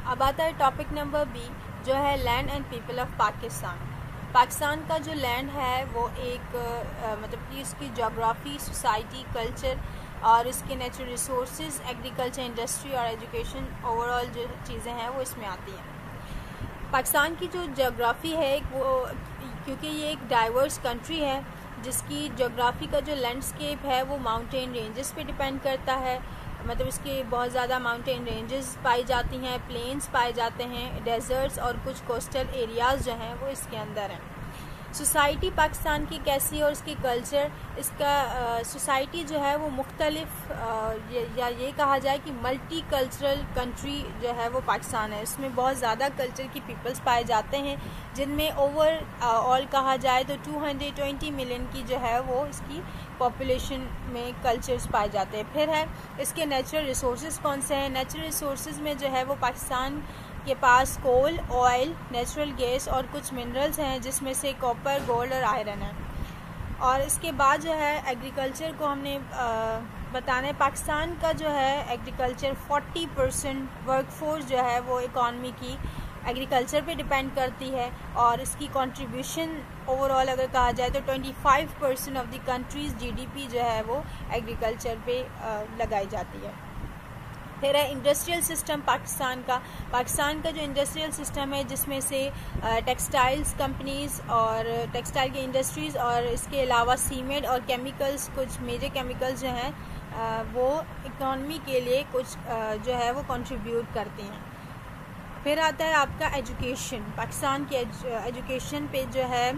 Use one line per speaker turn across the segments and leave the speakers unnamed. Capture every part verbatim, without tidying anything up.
अब आता है टॉपिक नंबर बी, जो है land and people of Pakistan. Pakistan का जो लैंड है वो एक आ, मतलब कि इसकी जोग्राफ़ी, सोसाइटी, कल्चर और इसके नेचुरल रिसोर्सेज, एग्रीकल्चर, इंडस्ट्री और एजुकेशन, ओवरऑल जो चीज़ें हैं वो इसमें आती हैं। पाकिस्तान की जो जोग्राफ़ी है वो, क्योंकि ये एक डाइवर्स कंट्री है जिसकी जोग्राफ़ी का जो लैंडस्केप है वो माउंटेन रेंजेस पे डिपेंड करता है। मतलब इसके बहुत ज़्यादा माउंटेन रेंजेस पाई जाती हैं, प्लेन्स पाए जाते हैं, डेजर्ट्स और कुछ कोस्टल एरियाज़ जो हैं वो इसके अंदर हैं। सोसाइटी पाकिस्तान की कैसी है और इसकी कल्चर, इसका सोसाइटी जो है वो मुख्तलिफ या ये कहा जाए कि मल्टी कल्चरल कंट्री जो है वो पाकिस्तान है। इसमें बहुत ज़्यादा कल्चर की पीपल्स पाए जाते हैं, जिनमें ओवर ऑल कहा जाए तो दो सौ बीस मिलियन की जो है वो इसकी पॉपुलेशन में कल्चर्स पाए जाते हैं। फिर है इसके नेचुरल रिसोर्सेज कौन से हैं। नेचुरल रिसोर्सेज में जो है वो पाकिस्तान के पास कोल, ऑयल, नेचुरल गैस और कुछ मिनरल्स हैं, जिसमें से कॉपर, गोल्ड और आयरन है। और इसके बाद जो है एग्रीकल्चर को हमने आ, बताना है। पाकिस्तान का जो है एग्रीकल्चर चालीस परसेंट वर्कफोर्स जो है वो इकॉनमी की एग्रीकल्चर पे डिपेंड करती है और इसकी कंट्रीब्यूशन ओवरऑल अगर कहा जाए तो पच्चीस percent of the country's GDP जो है वो एग्रीकल्चर पे आ, लगाई जाती है। फिर है इंडस्ट्रियल सिस्टम पाकिस्तान का। पाकिस्तान का जो इंडस्ट्रियल सिस्टम है जिसमें से टेक्सटाइल्स कंपनीज़ और टेक्सटाइल की इंडस्ट्रीज़ और इसके अलावा सीमेंट और केमिकल्स, कुछ मेजर केमिकल्स जो हैं वो इकॉनमी के लिए कुछ जो है वो कंट्रीब्यूट करते हैं। फिर आता है आपका एजुकेशन। पाकिस्तान की एजुकेशन पे जो है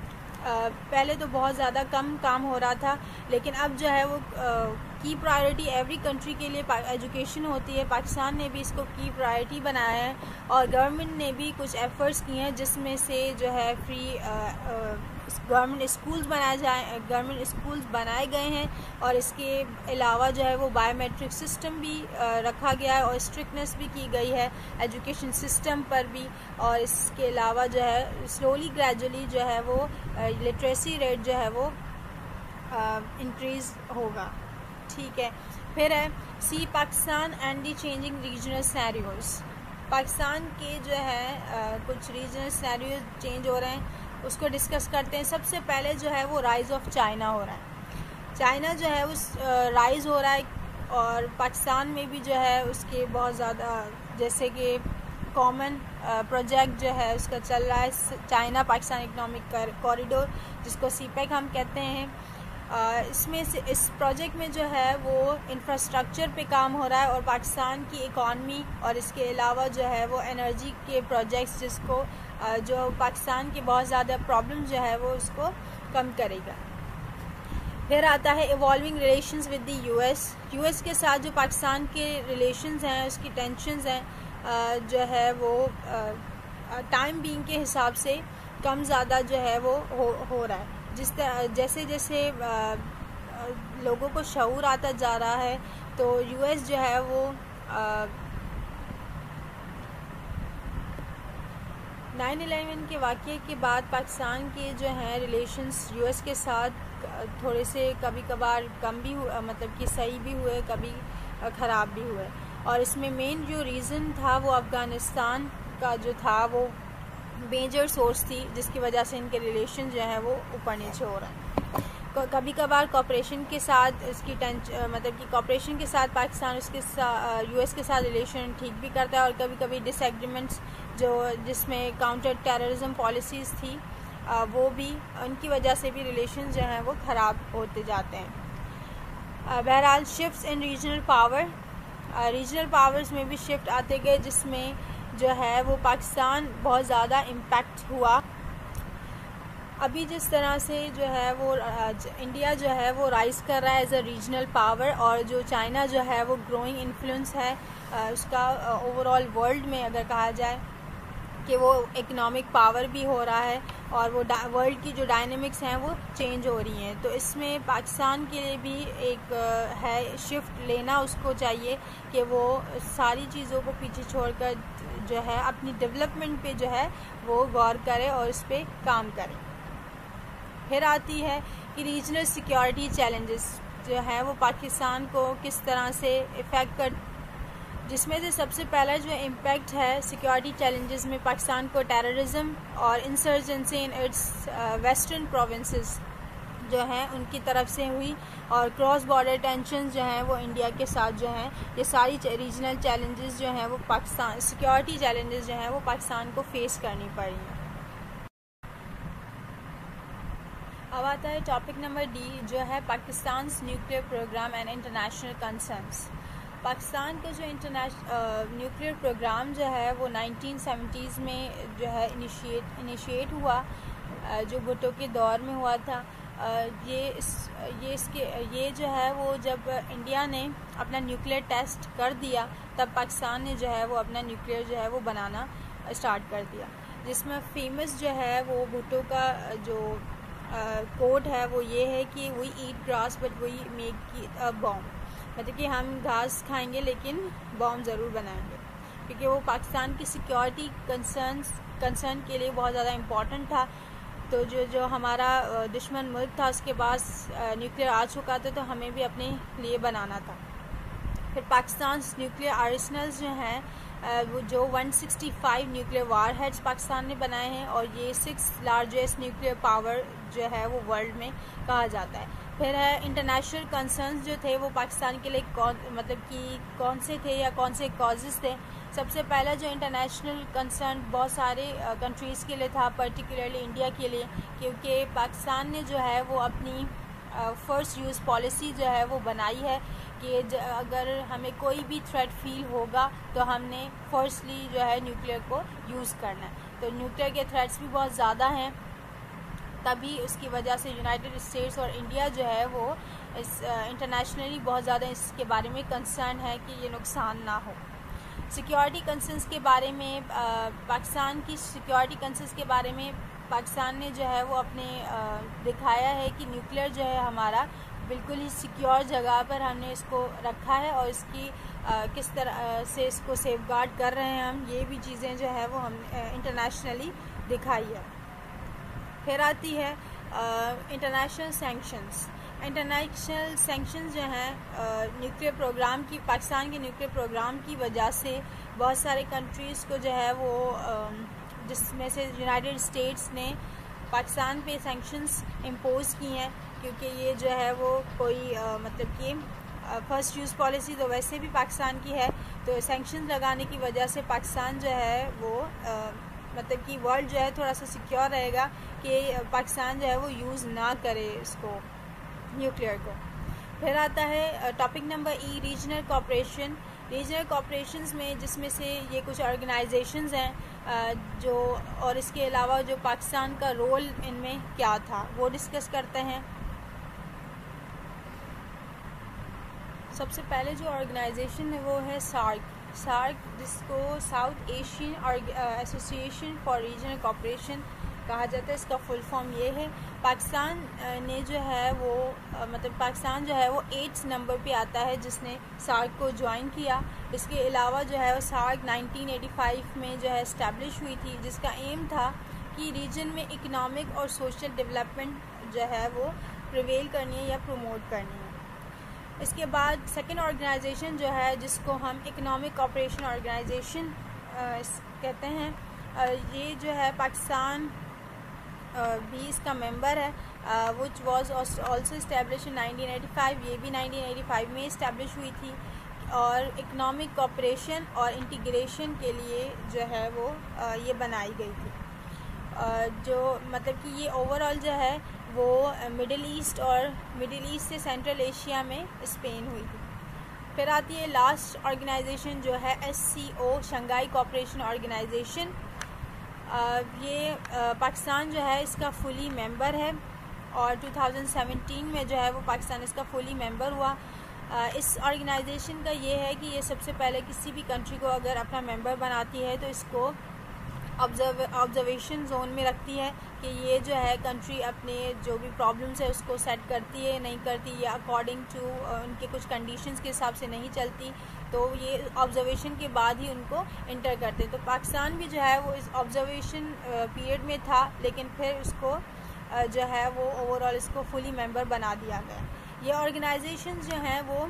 पहले तो बहुत ज़्यादा कम काम हो रहा था, लेकिन अब जो है वो की प्रायोरिटी एवरी कंट्री के लिए एजुकेशन होती है। पाकिस्तान ने भी इसको की प्रायोरिटी बनाया है और गवर्नमेंट ने भी कुछ एफर्ट्स किए हैं, जिसमें से जो है फ्री गवर्नमेंट स्कूल्स बनाए जाए गवर्नमेंट स्कूल्स बनाए गए हैं और इसके अलावा जो है वो बायोमेट्रिक सिस्टम भी रखा गया है और स्ट्रिक्टनेस भी की गई है एजुकेशन सिस्टम पर भी। और इसके अलावा जो है स्लोली ग्रेजुअली जो है वो लिटरेसी रेट जो है वो इंक्रीज़ होगा। ठीक है। फिर है C Pakistan and the changing regional scenarios. Pakistan के जो है आ, कुछ रीजनल सिनेरियोज चेंज हो रहे हैं, उसको डिस्कस करते हैं। सबसे पहले जो है वो राइज़ ऑफ चाइना हो रहा है। चाइना जो है उस राइज़ हो रहा है और पाकिस्तान में भी जो है उसके बहुत ज़्यादा, जैसे कि कॉमन प्रोजेक्ट जो है उसका चल रहा है, चाइना पाकिस्तान इकोनॉमिक कॉरिडोर, जिसको सी पैक हम कहते हैं। Uh, इसमें से इस प्रोजेक्ट में जो है वो इंफ्रास्ट्रक्चर पे काम हो रहा है और पाकिस्तान की इकॉनमी और इसके अलावा जो है वो एनर्जी के प्रोजेक्ट्स, जिसको uh, जो पाकिस्तान के बहुत ज़्यादा प्रॉब्लम जो है वो उसको कम करेगा। फिर आता है evolving relations with the US. US के साथ जो पाकिस्तान के रिलेशंस हैं, उसकी टेंशन्स हैं uh, जो है वो टाइम बीइंग के हिसाब से कम ज़्यादा जो है वो हो, हो रहा है। जिस जैसे जैसे आ, आ, लोगों को शऊर आता जा रहा है तो यूएस जो है वो नाइन इलेवन के वाक़ये के बाद पाकिस्तान के जो हैं रिलेशंस यूएस के साथ थोड़े से कभी कभार कम भी हुआ, मतलब कि सही भी हुए, कभी ख़राब भी हुए। और इसमें मेन जो रीज़न था वो अफ़गानिस्तान का जो था वो मेजर सोर्स थी, जिसकी वजह से इनके रिलेशन जो है वो ऊपर नीचे हो रहा है। कभी कभार कॉपरेशन के साथ इसकी टेंशन, मतलब कि कॉपरेशन के साथ पाकिस्तान उसके साथ यूएस के साथ रिलेशन ठीक भी करता है और कभी कभी डिसएग्रीमेंट्स जो जिसमें काउंटर टेररिज्म पॉलिसीज़ थी वो भी, उनकी वजह से भी रिलेशन जो हैं वो ख़राब होते जाते हैं। बहरहाल shifts in regional power, regional powers में भी शिफ्ट आते गए, जिसमें जो है वो पाकिस्तान बहुत ज़्यादा इम्पैक्ट हुआ। अभी जिस तरह से जो है वो इंडिया जो है वो राइज़ कर रहा है एज अ रीजनल पावर, और जो चाइना जो है वो ग्रोइंग इन्फ्लुएंस है उसका ओवरऑल वर्ल्ड में, अगर कहा जाए कि वो इकोनॉमिक पावर भी हो रहा है और वो वर्ल्ड की जो डायनेमिक्स हैं वो चेंज हो रही हैं। तो इसमें पाकिस्तान के लिए भी एक है शिफ्ट लेना उसको चाहिए कि वो सारी चीज़ों को पीछे छोड़कर जो है अपनी डेवलपमेंट पे जो है वो गौर करे और इस पर काम करे। फिर आती है कि रीजनल सिक्योरिटी चैलेंजेस जो है वो पाकिस्तान को किस तरह से इफ़ेक्ट कर जिसमें से सबसे पहला जो इम्पैक्ट है सिक्योरिटी चैलेंजेस में पाकिस्तान को टेररिज्म और insurgency in its western provinces जो हैं उनकी तरफ से हुई, और क्रॉस बॉर्डर टेंशन जो हैं वो इंडिया के साथ जो हैं, ये सारी रीजनल चैलेंजेस जो हैं वो पाकिस्तान सिक्योरिटी चैलेंजेस जो हैं वो पाकिस्तान को फेस करनी पड़ी हैं। अब आता है टॉपिक नंबर डी जो है Pakistan nuclear programme and international concerns. Pakistan का जो इंटरनेशनल न्यूक्लियर प्रोग्राम जो है वो नाइनटीन सेवेंटीज़ में जो है इनिशिएट इनिशिएट हुआ, जो भुट्टो के दौर में हुआ था। ये इस ये इसके ये जो है वो जब इंडिया ने अपना न्यूक्लियर टेस्ट कर दिया तब पाकिस्तान ने जो है वो अपना न्यूक्लियर जो है वो बनाना स्टार्ट कर दिया, जिसमें फेमस जो है वो भुट्टो का जो कोट है वो ये है कि we eat grass but we make a bomb, मतलब कि हम घास खाएंगे लेकिन बॉम्ब ज़रूर बनाएंगे, क्योंकि वो पाकिस्तान की सिक्योरिटी कंसर्न्स कंसर्न के लिए बहुत ज़्यादा इम्पॉर्टेंट था। तो जो जो हमारा दुश्मन मुल्क था उसके पास न्यूक्लियर आ चुका था, तो हमें भी अपने लिए बनाना था। फिर पाकिस्तान न्यूक्लियर आर्सेनल्स जो हैं वो जो एक सौ पैंसठ न्यूक्लियर वार हेड्स पाकिस्तान ने बनाए हैं, और ये सिक्स लार्जेस्ट न्यूक्लियर पावर जो है वो वर्ल्ड में कहा जाता है। फिर है इंटरनेशनल कंसर्न्स जो थे वो पाकिस्तान के लिए कौन मतलब कि कौन से थे या कौन से कॉजेज़ थे। सबसे पहला जो इंटरनेशनल कंसर्न बहुत सारे कंट्रीज़ के लिए था, पर्टिकुलरली इंडिया के लिए, क्योंकि पाकिस्तान ने जो है वो अपनी फ़र्स्ट यूज़ पॉलिसी जो है वो बनाई है कि अगर हमें कोई भी थ्रेट फील होगा तो हमने फर्स्टली जो है न्यूक्लियर को यूज़ करना है। तो न्यूक्लियर के थ्रेट्स भी बहुत ज़्यादा हैं, तभी उसकी वजह से यूनाइटेड स्टेट्स और इंडिया जो है वो इस इंटरनेशनली बहुत ज़्यादा इसके बारे में कंसर्न है कि ये नुकसान ना हो। सिक्योरिटी कंसर्न्स के बारे में पाकिस्तान की सिक्योरिटी कंसर्न्स के बारे में पाकिस्तान ने जो है वो अपने आ, दिखाया है कि न्यूक्लियर जो है हमारा बिल्कुल ही सिक्योर जगह पर हमने इसको रखा है, और इसकी आ, किस तरह से इसको सेफगार्ड कर रहे हैं हम, ये भी चीज़ें जो है वो हम इंटरनेशनली दिखाई है। फिर आती है इंटरनेशनल सैंक्शंस। इंटरनेशनल सैंक्शंस जो हैं न्यूक्लियर प्रोग्राम की पाकिस्तान के न्यूक्लियर प्रोग्राम की वजह से बहुत सारे कंट्रीज़ को जो है वो आ, जिसमें से यूनाइटेड स्टेट्स ने पाकिस्तान पे सैंक्शंस इम्पोज की हैं, क्योंकि ये जो है वो कोई आ, मतलब कि फ़र्स्ट यूज़ पॉलिसी तो वैसे भी पाकिस्तान की है, तो सैंक्शंस लगाने की वजह से पाकिस्तान जो है वो आ, मतलब कि वर्ल्ड जो है थोड़ा सा सिक्योर रहेगा कि पाकिस्तान जो है वो यूज़ ना करे इसको न्यूक्लियर को। फिर आता है topic number E regional cooperation. Regional cooperations में जिसमें से ये कुछ ऑर्गेनाइजेशंस हैं जो, और इसके अलावा जो पाकिस्तान का रोल इनमें क्या था वो डिस्कस करते हैं। सबसे पहले जो ऑर्गेनाइजेशन है वो है सार्क सार्क जिसको South Asian Association for Regional Cooperation कहा जाता है। इसका फुल फॉर्म ये है। पाकिस्तान ने जो है वो मतलब पाकिस्तान जो है वो एट्थ नंबर पे आता है जिसने सार्क को ज्वाइन किया। इसके अलावा जो है वो सार्क नाइनटीन एटी फाइव में जो है इस्टेब्लिश हुई थी, जिसका एम था कि रीजन में इकनॉमिक और सोशल डेवलपमेंट जो है वो प्रिवेल करनी है या प्रमोट करनी है। इसके बाद सेकेंड ऑर्गेनाइजेशन जो है जिसको हम इकनॉमिक कोऑपरेशन ऑर्गेनाइजेशन कहते हैं, ये जो है पाकिस्तान भी इसका मेंबर है, which was also establish in nineteen eighty five. ये भी नाइनटीन एटी फाइव में इस्टेब्लिश हुई थी, और इकनॉमिक कोऑपरेशन और इंटीग्रेशन के लिए जो है वो ये बनाई गई थी। जो मतलब कि ये ओवरऑल जो है वो मिडिल ईस्ट और मिडिल ईस्ट से सेंट्रल एशिया में स्पेन हुई थी। फिर आती है लास्ट ऑर्गेनाइजेशन जो है S C O Shanghai Cooperation Organisation. ये आ, पाकिस्तान जो है इसका फुली मेंबर है, और टू थाउजेंड सेवेंटीन में जो है वो पाकिस्तान इसका फुली मेंबर हुआ। आ, इस ऑर्गेनाइजेशन का ये है कि ये सबसे पहले किसी भी कंट्री को अगर अपना मेंबर बनाती है तो इसको ऑब्जर्व ऑब्जर्वेशन जोन में रखती है कि ये जो है कंट्री अपने जो भी प्रॉब्लम्स है उसको सेट करती है नहीं करती, या अकॉर्डिंग टू उनके कुछ कंडीशंस के हिसाब से नहीं चलती, तो ये ऑब्जर्वेशन के बाद ही उनको इंटर करते हैं। तो पाकिस्तान भी जो है वो इस ऑब्जर्वेशन पीरियड में था, लेकिन फिर उसको जो है वो ओवरऑल इसको फुली मेंबर बना दिया गया। ये ऑर्गेनाइजेशंस जो हैं वो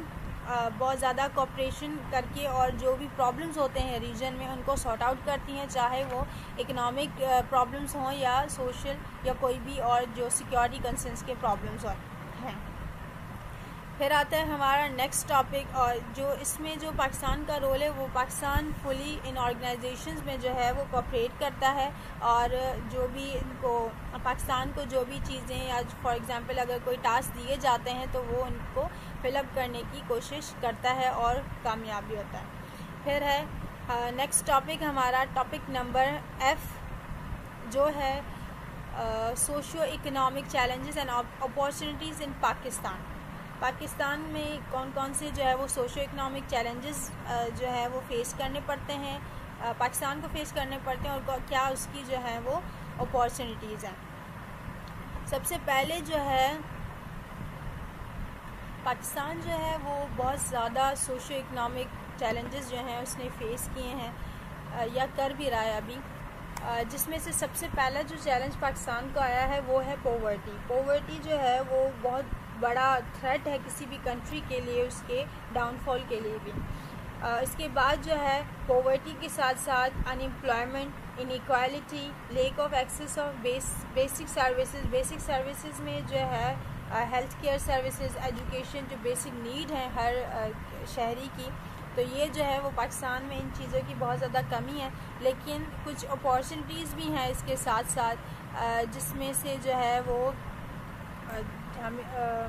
बहुत ज़्यादा कोऑपरेशन करके और जो भी प्रॉब्लम्स होते हैं रीजन में उनको सॉर्ट आउट करती हैं, चाहे वो इकोनॉमिक प्रॉब्लम्स हों या सोशल या कोई भी और जो सिक्योरिटी कंसर्न्स के प्रॉब्लम्स हैं। फिर आता है हमारा नेक्स्ट टॉपिक, और जो इसमें जो पाकिस्तान का रोल है वो पाकिस्तान फुली इन ऑर्गेनाइजेशंस में जो है वो कोऑपरेट करता है, और जो भी इनको पाकिस्तान को जो भी चीज़ें या फॉर एग्जांपल अगर कोई टास्क दिए जाते हैं तो वो उनको फिलअप करने की कोशिश करता है और कामयाब भी होता है। फिर है नेक्स्ट टॉपिक हमारा टॉपिक नंबर एफ, जो है socio economic challenges and opportunities in Pakistan. Pakistan में कौन कौन से जो है वो सोशो इकोनॉमिक चैलेंजेस जो है वो फेस करने पड़ते हैं, पाकिस्तान को फेस करने पड़ते हैं, और क्या उसकी जो है वो अपॉर्चुनिटीज़ हैं। सबसे पहले जो है पाकिस्तान जो है वो बहुत ज़्यादा सोशो इकोनॉमिक चैलेंजेस जो हैं उसने फेस किए हैं या कर भी रहा है अभी, जिसमें से सबसे पहला जो चैलेंज पाकिस्तान को आया है वो है पॉवर्टी। पॉवर्टी जो है वो बहुत बड़ा थ्रेट है किसी भी कंट्री के लिए, उसके डाउनफॉल के लिए भी। इसके बाद जो है पॉवर्टी के साथ साथ unemployment, inequality, lack of access of base basic services. Basic services में जो है हेल्थ केयर सर्विसेज, एजुकेशन, जो बेसिक नीड है हर uh, शहरी की, तो ये जो है वो पाकिस्तान में इन चीज़ों की बहुत ज़्यादा कमी है। लेकिन कुछ अपॉर्चुनिटीज़ भी हैं इसके साथ साथ, uh, जिसमें से जो है वो uh, हम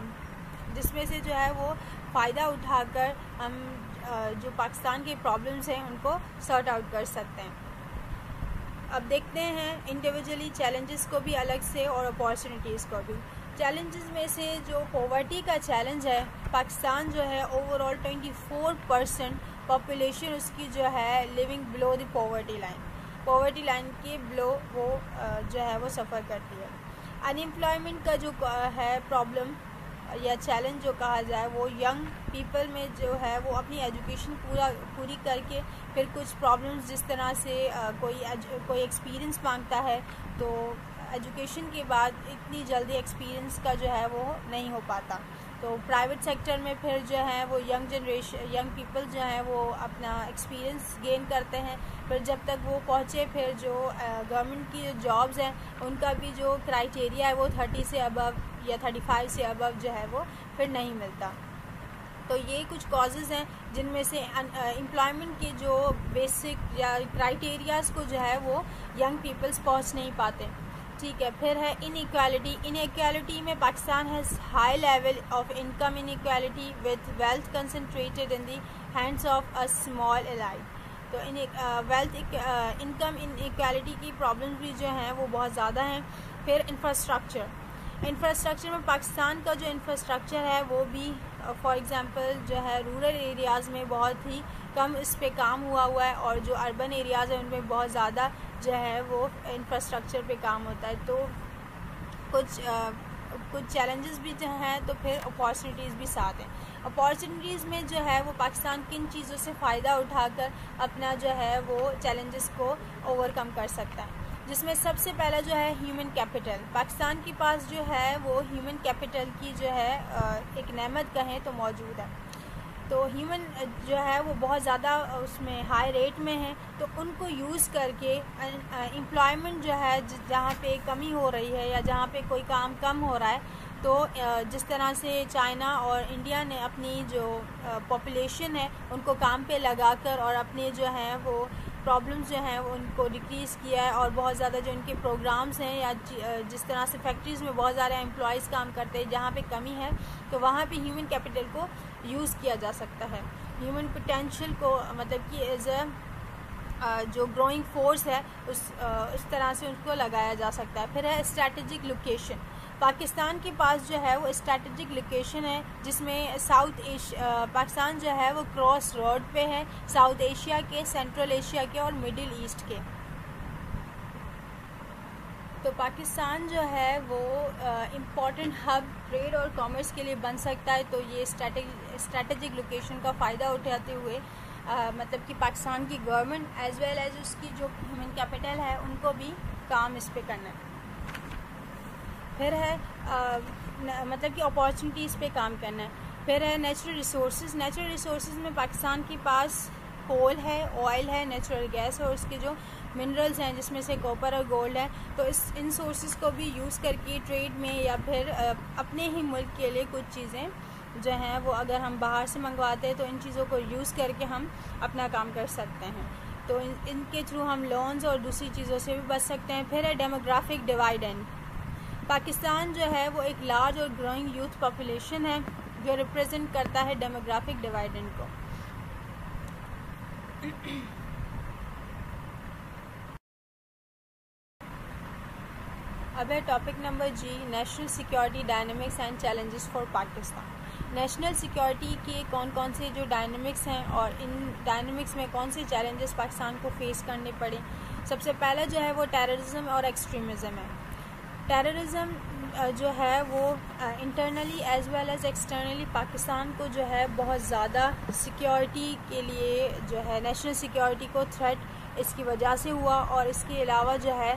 जिसमें से जो है वो फ़ायदा उठाकर हम जो पाकिस्तान के प्रॉब्लम्स हैं उनको सॉर्ट आउट कर सकते हैं। अब देखते हैं इंडिविजुअली चैलेंजेस को भी अलग से और अपॉर्चुनिटीज़ को भी। चैलेंजेस में से जो पॉवर्टी का चैलेंज है, पाकिस्तान जो है ओवरऑल चौबीस परसेंट पॉपुलेशन उसकी जो है living below the poverty line, poverty line के बिलो वो जो है वो सफ़र करती है। अनएम्प्लॉयमेंट का जो है प्रॉब्लम या चैलेंज जो कहा जाए, वो यंग पीपल में जो है वो अपनी एजुकेशन पूरा पूरी करके फिर कुछ प्रॉब्लम्स, जिस तरह से कोई कोई एक्सपीरियंस मांगता है तो एजुकेशन के बाद इतनी जल्दी एक्सपीरियंस का जो है वो नहीं हो पाता। तो प्राइवेट सेक्टर में फिर जो है वो यंग जनरेशन यंग पीपल जो है वो अपना एक्सपीरियंस गेन करते हैं, फिर जब तक वो पहुँचे फिर जो गवर्नमेंट की जो जॉब्स हैं उनका भी जो क्राइटेरिया है वो थर्टी से अबव या थर्टी फाइव से अबव जो है वो फिर नहीं मिलता। तो ये कुछ कॉजेज़ हैं जिनमें से एम्प्लॉयमेंट के जो बेसिक या क्राइटेरियाज़ को जो है वो यंग पीपल्स पहुँच नहीं पाते। ठीक है, फिर है इनइक्वालिटी। इनइक्वालिटी में Pakistan has high level of income inequality with wealth concentrated in the hands of a small elite. तो इन वेल्थ इनकम इनइक्वालिटी की प्रॉब्लम्स भी जो हैं वो बहुत ज़्यादा हैं। फिर इंफ्रास्ट्रक्चर इंफ्रास्ट्रक्चर में पाकिस्तान का जो इंफ्रास्ट्रक्चर है वो भी फॉर एग्ज़ाम्पल जो है रूरल एरियाज़ में बहुत ही कम इस पे काम हुआ हुआ है, और जो अर्बन एरियाज़ हैं उनमें बहुत ज़्यादा जो है वो इंफ्रास्ट्रक्चर पे काम होता है। तो कुछ आ, कुछ चैलेंजेस भी जो हैं तो फिर अपॉर्चुनिटीज़ भी साथ हैं। अपॉर्चुनिटीज़ में जो है वो पाकिस्तान किन चीज़ों से फ़ायदा उठाकर अपना जो है वो चैलेंजेस को ओवरकम कर सकता है, जिसमें सबसे पहला जो है ह्यूमन कैपिटल। पाकिस्तान के पास जो है वो ह्यूमन कैपिटल की जो है एक नेमत कहें तो मौजूद है। तो ह्यूमन जो है वो बहुत ज़्यादा उसमें हाई रेट में है, तो उनको यूज़ करके एम्प्लॉयमेंट जो है जहाँ पे कमी हो रही है या जहाँ पे कोई काम कम हो रहा है, तो जिस तरह से चाइना और इंडिया ने अपनी जो पॉपुलेशन है उनको काम पे लगाकर और अपने जो हैं वो प्रॉब्लम्स जो हैं वो उनको डिक्रीज़ किया है, और बहुत ज़्यादा जो इनके प्रोग्राम्स हैं या जिस तरह से फैक्ट्रीज़ में बहुत ज़्यादा एम्प्लॉयज़ काम करते हैं, जहाँ पे कमी है तो वहाँ पे ह्यूमन कैपिटल को यूज़ किया जा सकता है। ह्यूमन पोटेंशियल को मतलब कि एज अ जो ग्रोइंग फोर्स है उस उस तरह से उसको लगाया जा सकता है। फिर है स्ट्रैटेजिक लोकेशन। पाकिस्तान के पास जो है वो स्ट्रैटेजिक लोकेशन है, जिसमें साउथ एशिया पाकिस्तान जो है वो क्रॉस रोड पे है साउथ एशिया के, सेंट्रल एशिया के और मिडिल ईस्ट के। तो पाकिस्तान जो है वो इम्पॉर्टेंट हब ट्रेड और कॉमर्स के लिए बन सकता है। तो ये स्ट्रैटेजिक लोकेशन का फ़ायदा उठाते हुए आ, मतलब कि पाकिस्तान की गवर्नमेंट एज वेल एज उसकी जो ह्यूमन कैपिटल है उनको भी काम इस पे करना है। फिर है आ, न, मतलब कि अपॉर्चुनिटीज़ पे काम करना है। फिर है नेचुरल रिसोर्सेज। नेचुरल रिसोर्सेज में पाकिस्तान के पास कोल है, ऑयल है, नेचुरल गैस है और उसके जो मिनरल्स हैं जिसमें से कॉपर और गोल्ड है। तो इस इन सोर्सेज को भी यूज़ करके ट्रेड में या फिर अपने ही मुल्क के लिए कुछ चीज़ें जो हैं वो अगर हम बाहर से मंगवाते हैं तो इन चीज़ों को यूज़ करके हम अपना काम कर सकते हैं। तो इन इनके थ्रू हम लोन्स और दूसरी चीज़ों से भी बच सकते हैं। फिर है डेमोग्राफिक डिवाइडेंड। पाकिस्तान जो है वो एक लार्ज और ग्रोइंग यूथ पॉपुलेशन है जो रिप्रेजेंट करता है डेमोग्राफिक डिवाइडेंड को। अब है topic number G, national security dynamics and challenges for Pakistan. National security के कौन कौन से जो डायनेमिक्स हैं और इन डायनेमिक्स में कौन से चैलेंजेस पाकिस्तान को फेस करने पड़े। सबसे पहला जो है वो टेररिज्म और एक्सट्रीमिज़म है। टेररिज्म जो है वो internally as well as externally Pakistan को जो है बहुत ज़्यादा सिक्योरिटी के लिए जो है नेशनल सिक्योरिटी को थ्रेट इसकी वजह से हुआ और इसके अलावा जो है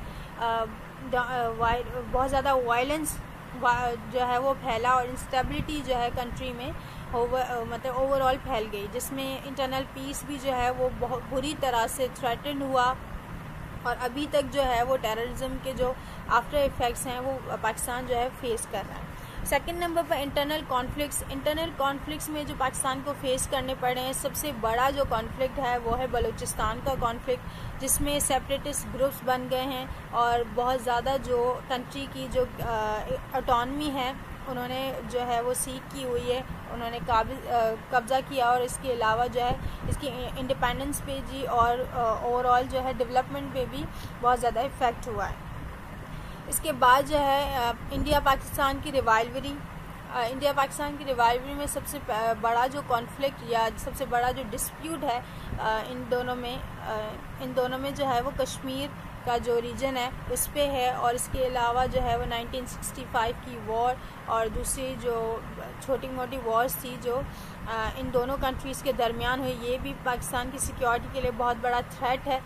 बहुत ज़्यादा वायलेंस जो है वो फैला और इंस्टेबिलिटी जो है कंट्री में ओवर मतलब ओवरऑल फैल गई, जिसमें इंटरनल पीस भी जो है वो बहुत बुरी तरह से थ्रेटन हुआ और अभी तक जो है वो टेररिज्म के जो आफ्टर इफ़ेक्ट्स हैं वो पाकिस्तान जो है फेस कर रहा है। सेकंड नंबर पर इंटरनल कॉन्फ्लिक्ट्स। इंटरनल कॉन्फ्लिक्ट्स में जो पाकिस्तान को फेस करने पड़े हैं, सबसे बड़ा जो कॉन्फ्लिक्ट है वो है बलूचिस्तान का कॉन्फ्लिक्ट, जिसमें सेपरेटिस्ट ग्रुप्स बन गए हैं और बहुत ज़्यादा जो कंट्री की जो ऑटोनमी है उन्होंने जो है वो सीख की हुई है, उन्होंने कब्ज़ा किया और इसके अलावा जो है इसकी इंडिपेंडेंस पे जी और ओवरऑल जो है डेवलपमेंट पे भी बहुत ज़्यादा इफ़ेक्ट हुआ है। इसके बाद जो है इंडिया पाकिस्तान की रिवाइवरी। इंडिया पाकिस्तान की रिवाइवरी में सबसे बड़ा जो कॉन्फ्लिक्ट या सबसे बड़ा जो डिस्प्यूट है इन दोनों में इन दोनों में जो है वो कश्मीर का जो रीजन है उस पे है और इसके अलावा जो है वो नाइनटीन सिक्सटी फाइव की वॉर और दूसरी जो छोटी मोटी वॉर्स थी जो इन दोनों कंट्रीज़ के दरमियान हुई, ये भी पाकिस्तान की सिक्योरिटी के लिए बहुत बड़ा थ्रेट है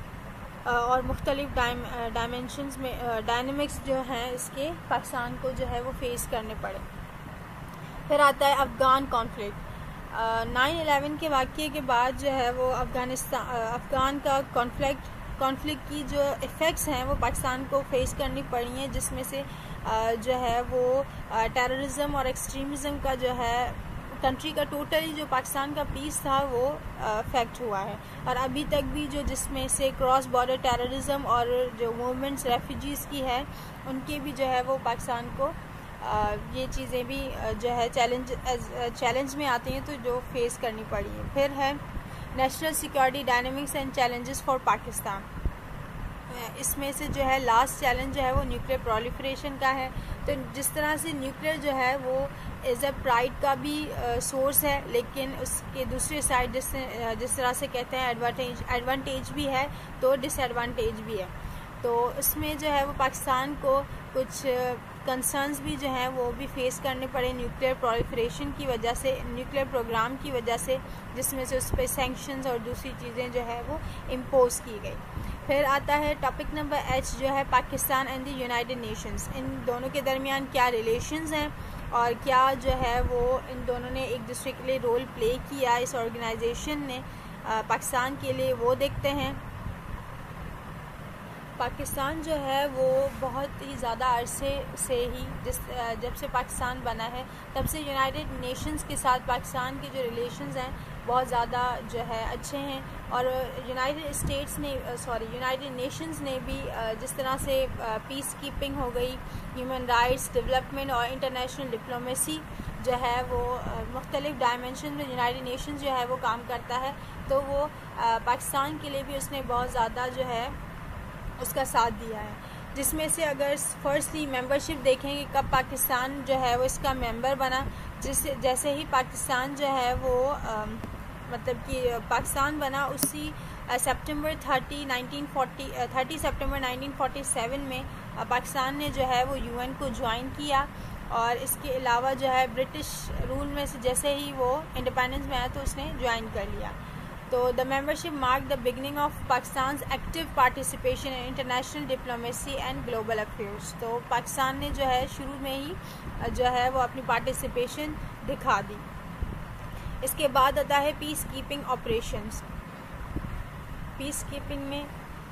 और मुख्तलिफ डायमेंशंस में डायनेमिक्स जो हैं इसके पाकिस्तान को जो है वो फेस करने पड़े। फिर आता है अफ़गान कॉन्फ्लिक्ट। नाइन इलेवन के वाक़ये के बाद जो है वो अफ़गानिस्तान अफ़गान का कॉन्फ्लिक्ट कॉन्फ्लिक्ट की जो इफ़ेक्ट्स हैं वो पाकिस्तान को फेस करनी पड़ी हैं, जिसमें से जो है वो टेररिज्म और एक्सट्रीमिज़म का जो है कंट्री का टोटली जो पाकिस्तान का पीस था वो अफेक्ट हुआ है और अभी तक भी जो जिसमें से क्रॉस बॉर्डर टेररिज्म और जो मूवमेंट्स रेफ्यूजीज़ की है उनके भी जो है वो पाकिस्तान को ये चीज़ें भी जो है चैलेंज चैलेंज में आती हैं तो जो फेस करनी पड़ी है। फिर है national security dynamics and challenges for Pakistan. इसमें से जो है लास्ट चैलेंज जो है वो न्यूक्लियर प्रोलिफरेशन का है। तो जिस तरह से न्यूक्लियर जो है वो एज अ प्राइड का भी सोर्स है, लेकिन उसके दूसरे साइड जिस जिस तरह से कहते हैं एडवांटेज एडवांटेज भी है तो डिसएडवांटेज भी है। तो इसमें जो है वो पाकिस्तान को कुछ कंसर्न्स भी जो हैं वो भी फेस करने पड़े न्यूक्लियर प्रोलिफरेशन की वजह से, न्यूक्लियर प्रोग्राम की वजह से, जिसमें से उस पर सैंक्शंस और दूसरी चीज़ें जो है वो इम्पोज की गई। फिर आता है टॉपिक नंबर एच जो है Pakistan and the United Nations. इन दोनों के दरमियान क्या रिलेशंस हैं और क्या जो है वो इन दोनों ने एक दूसरे के लिए रोल प्ले किया इस ऑर्गेनाइजेशन ने पाकिस्तान के लिए, वो देखते हैं। पाकिस्तान जो है वो बहुत ही ज़्यादा अरसे से ही जिस जब से पाकिस्तान बना है तब से यूनाइटेड नेशंस के साथ पाकिस्तान के जो रिलेशंस हैं बहुत ज़्यादा जो है अच्छे हैं और यूनाइटेड स्टेट्स ने सॉरी यूनाइटेड नेशंस ने भी जिस तरह से पीस कीपिंग हो गई, ह्यूमन राइट्स, डेवलपमेंट और इंटरनेशनल डिप्लोमेसी जो है वो मुख्तलिफ डायमेंशन में यूनाइटेड नेशंस जो है वो काम करता है, तो वो पाकिस्तान के लिए भी उसने बहुत ज़्यादा जो है उसका साथ दिया है। जिसमें से अगर फर्स्टली मेंबरशिप देखेंगे कब पाकिस्तान जो है वो इसका मेंबर बना, जिससे जैसे ही पाकिस्तान जो है वो आ, मतलब कि पाकिस्तान बना उसी सितंबर थर्टी नाइनटीन फोर्टी थर्टी सितंबर नाइनटीन फोर्टी सेवन में पाकिस्तान ने जो है वो यूएन को ज्वाइन किया और इसके अलावा जो है ब्रिटिश रूल में से जैसे ही वो इंडिपेंडेंस में आया तो उसने ज्वाइन कर लिया। तो the membership mark the beginning of Pakistan active participation in international diplomacy and global affairs. तो पाकिस्तान ने जो है शुरू में ही जो है वो अपनी पार्टिसिपेशन दिखा दी। इसके बाद आता है peace keeping operations. Peace keeping में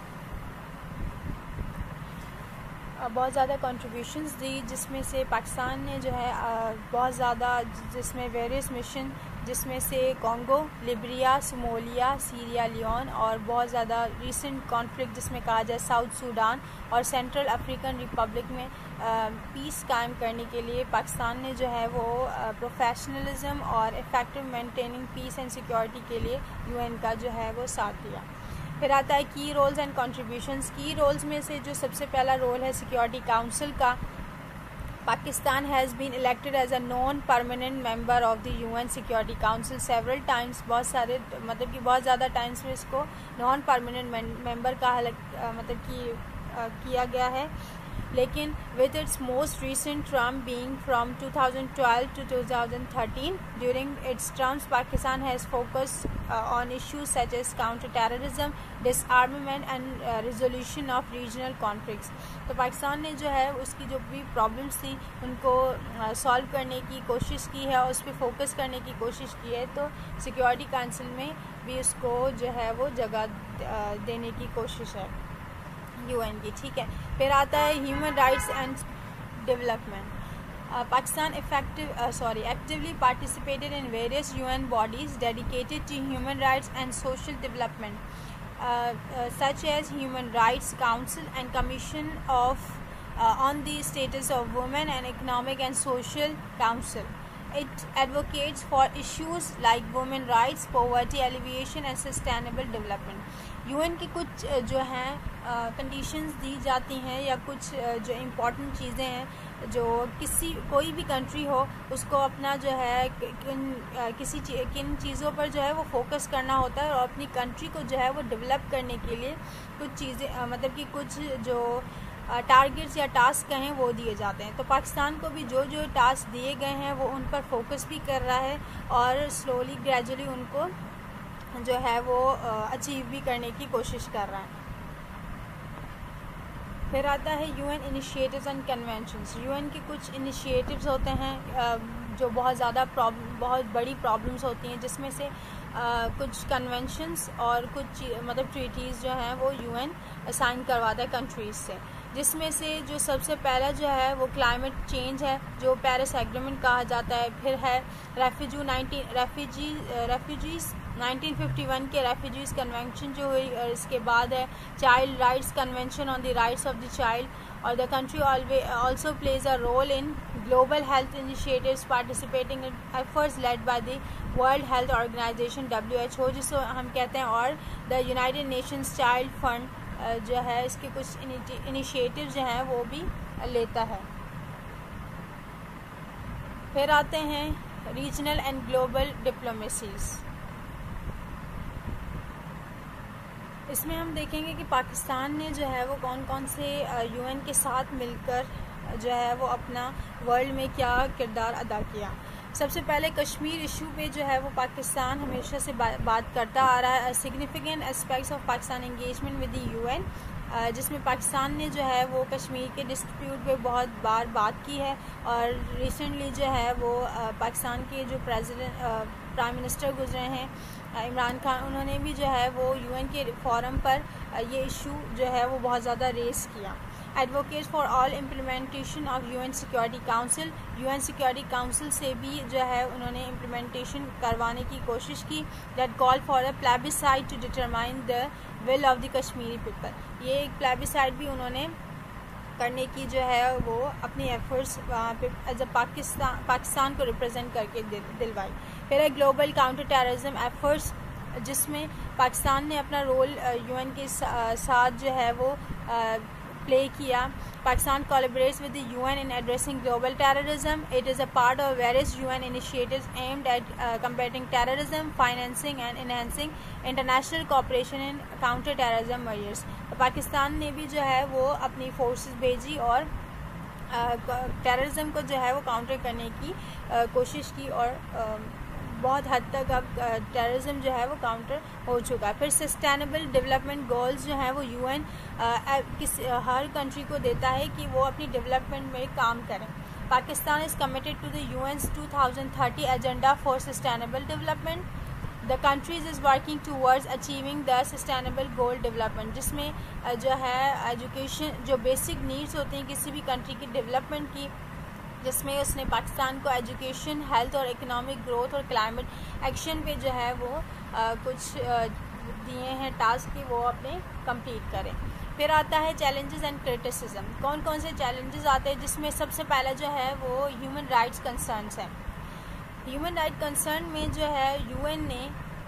बहुत ज़्यादा कंट्रीब्यूशंस दी, जिसमें से पाकिस्तान ने जो है बहुत ज़्यादा, जिसमें वेरियस मिशन, जिसमें से Congo, Libya, Somalia, Sierra Leone और बहुत ज़्यादा रीसेंट कॉन्फ्लिक्ट जिसमें कहा जाए साउथ सूडान और सेंट्रल अफ्रीकन रिपब्लिक में पीस कायम करने के लिए पाकिस्तान ने जो है वो प्रोफेशनलिज्म और effective maintaining peace and security के लिए यूएन का जो है वो साथ दिया। फिर आता है की रोल्स एंड कंट्रीब्यूशंस। की रोल्स में से जो सबसे पहला रोल है सिक्योरिटी काउंसिल का। Pakistan has been elected as a non permanent member of the UN security council several times. बहुत सारे मतलब कि बहुत ज़्यादा टाइम्स में इसको नॉन परमानेंट मेंबर का मतलब कि किया गया है, लेकिन with its most recent term being from two thousand twelve to two thousand thirteen, during its terms Pakistan has focused uh, on issues such as counter-terrorism, disarmament and uh, resolution of regional conflicts। तो पाकिस्तान ने जो है उसकी जो भी problems थी उनको solve uh, करने की कोशिश की है और उस पर फोकस करने की कोशिश की है, तो सिक्योरिटी काउंसिल में भी उसको जो है वो जगह uh, देने की कोशिश है यूएन की। ठीक है, फिर आता है human rights and development. Pakistan effective sorry actively participated in various UN bodies dedicated to human rights and social development such as human rights council and commission of on the status of women and economic and social council. It advocates for issues like women rights, poverty alleviation and sustainable development। UN की कुछ जो हैं conditions दी जाती हैं या कुछ जो important चीज़ें हैं जो किसी कोई भी कंट्री हो उसको अपना जो है किन किसी किन चीज़ों पर जो है वो फोकस करना होता है और अपनी कंट्री को जो है वो डेवलप करने के लिए कुछ चीज़ें मतलब कि कुछ जो टारगेट्स या टास्क कहें वो दिए जाते हैं। तो पाकिस्तान को भी जो जो टास्क दिए गए हैं वो उन पर फोकस भी कर रहा है और स्लोली ग्रेजुअली उनको जो है वो अचीव भी करने की कोशिश कर रहा है। फिर आता है UN initiatives and conventions. UN के कुछ इनिशिएटिव्स होते हैं जो बहुत ज़्यादा प्रॉब्लम बहुत बड़ी प्रॉब्लम्स होती हैं, जिसमें से आ, कुछ कन्वेंशंस और कुछ मतलब ट्रीटीज़ जो हैं वो यूएन साइन करवाता है कंट्रीज़ से, जिसमें से जो सबसे पहला जो है वो क्लाइमेट चेंज है जो पेरिस एग्रीमेंट कहा जाता है। फिर है refugee nineteen refugee refugees nineteen fifty one के रेफ्यूजीज़ कन्वेंशन जो हुई, और इसके बाद है child rights convention on the rights of the child. और the country also plays a role in global health initiatives participating in efforts led by the World Health Organization W H O जिसको हम कहते हैं, और the United Nations child fund जो है इसके कुछ इनिशिएटिव जो हैं वो भी लेता है। फिर आते हैं रीजनल एंड ग्लोबल डिप्लोमेसीज़। इसमें हम देखेंगे कि पाकिस्तान ने जो है वो कौन कौन से यूएन के साथ मिलकर जो है वो अपना वर्ल्ड में क्या किरदार अदा किया। सबसे पहले कश्मीर इशू पे जो है वो पाकिस्तान हमेशा से बा, बात करता आ रहा है। Significant aspects of Pakistan engagement with the UN, जिसमें पाकिस्तान ने जो है वो कश्मीर के डिस्प्यूट पे बहुत बार बात की है, और रिसेंटली जो है वो पाकिस्तान के जो प्रेसिडेंट प्राइम मिनिस्टर गुजरे हैं इमरान खान, उन्होंने भी जो है वो यूएन के फोरम पर ये इशू जो है वो बहुत ज़्यादा रेस किया। Advocate for all implementation of UN security council, UN security council से भी जो है उन्होंने इम्प्लीमेंटेशन करवाने की कोशिश की। That call for a plebiscite to determine the will of the Kashmiri people. ये एक प्लेबिसाइड भी उन्होंने करने की जो है वो अपनी एफर्ट्स वहाँ पे एज अ पाकिस्तान पाकिस्तान को रिप्रेजेंट करके दिलवाई। फिर है ग्लोबल काउंटर टेररिज्म एफर्ट्स, जिसमें पाकिस्तान ने अपना रोल यूएन के साथ जो है वो प्ले किया। Pakistan collaborates with the UN in addressing global terrorism. It is a part of various UN initiatives aimed at combating terrorism, financing and enhancing international cooperation in counter terrorism measures. Pakistan ने भी जो है वो अपनी फोर्सेस भेजी और terrorism को जो है वो काउंटर करने की आ, कोशिश की, और आ, बहुत हद तक अब टेररिज्म जो है वो काउंटर हो चुका है। फिर सस्टेनेबल डेवलपमेंट गोल्स जो हैं वो यूएन किस हर कंट्री को देता है कि वो अपनी डेवलपमेंट में काम करें। Pakistan is committed to the U N's two thousand thirty Agenda for Sustainable Development. The countries is working towards achieving the Sustainable Goal Development, जिसमें जो है एजुकेशन, जो बेसिक नीड्स होती हैं किसी भी कंट्री की डेवलपमेंट की, जिसमें उसने पाकिस्तान को एजुकेशन, हेल्थ और इकोनॉमिक ग्रोथ और क्लाइमेट एक्शन पे जो है वो आ, कुछ आ, दिए हैं टास्क कि वो अपने कंप्लीट करें। फिर आता है चैलेंजेस एंड क्रिटिसिज्म। कौन कौन से चैलेंजेस आते हैं, जिसमें सबसे पहला जो है वो ह्यूमन राइट्स कंसर्न्स है। ह्यूमन राइट कंसर्न में जो है यूएन ने,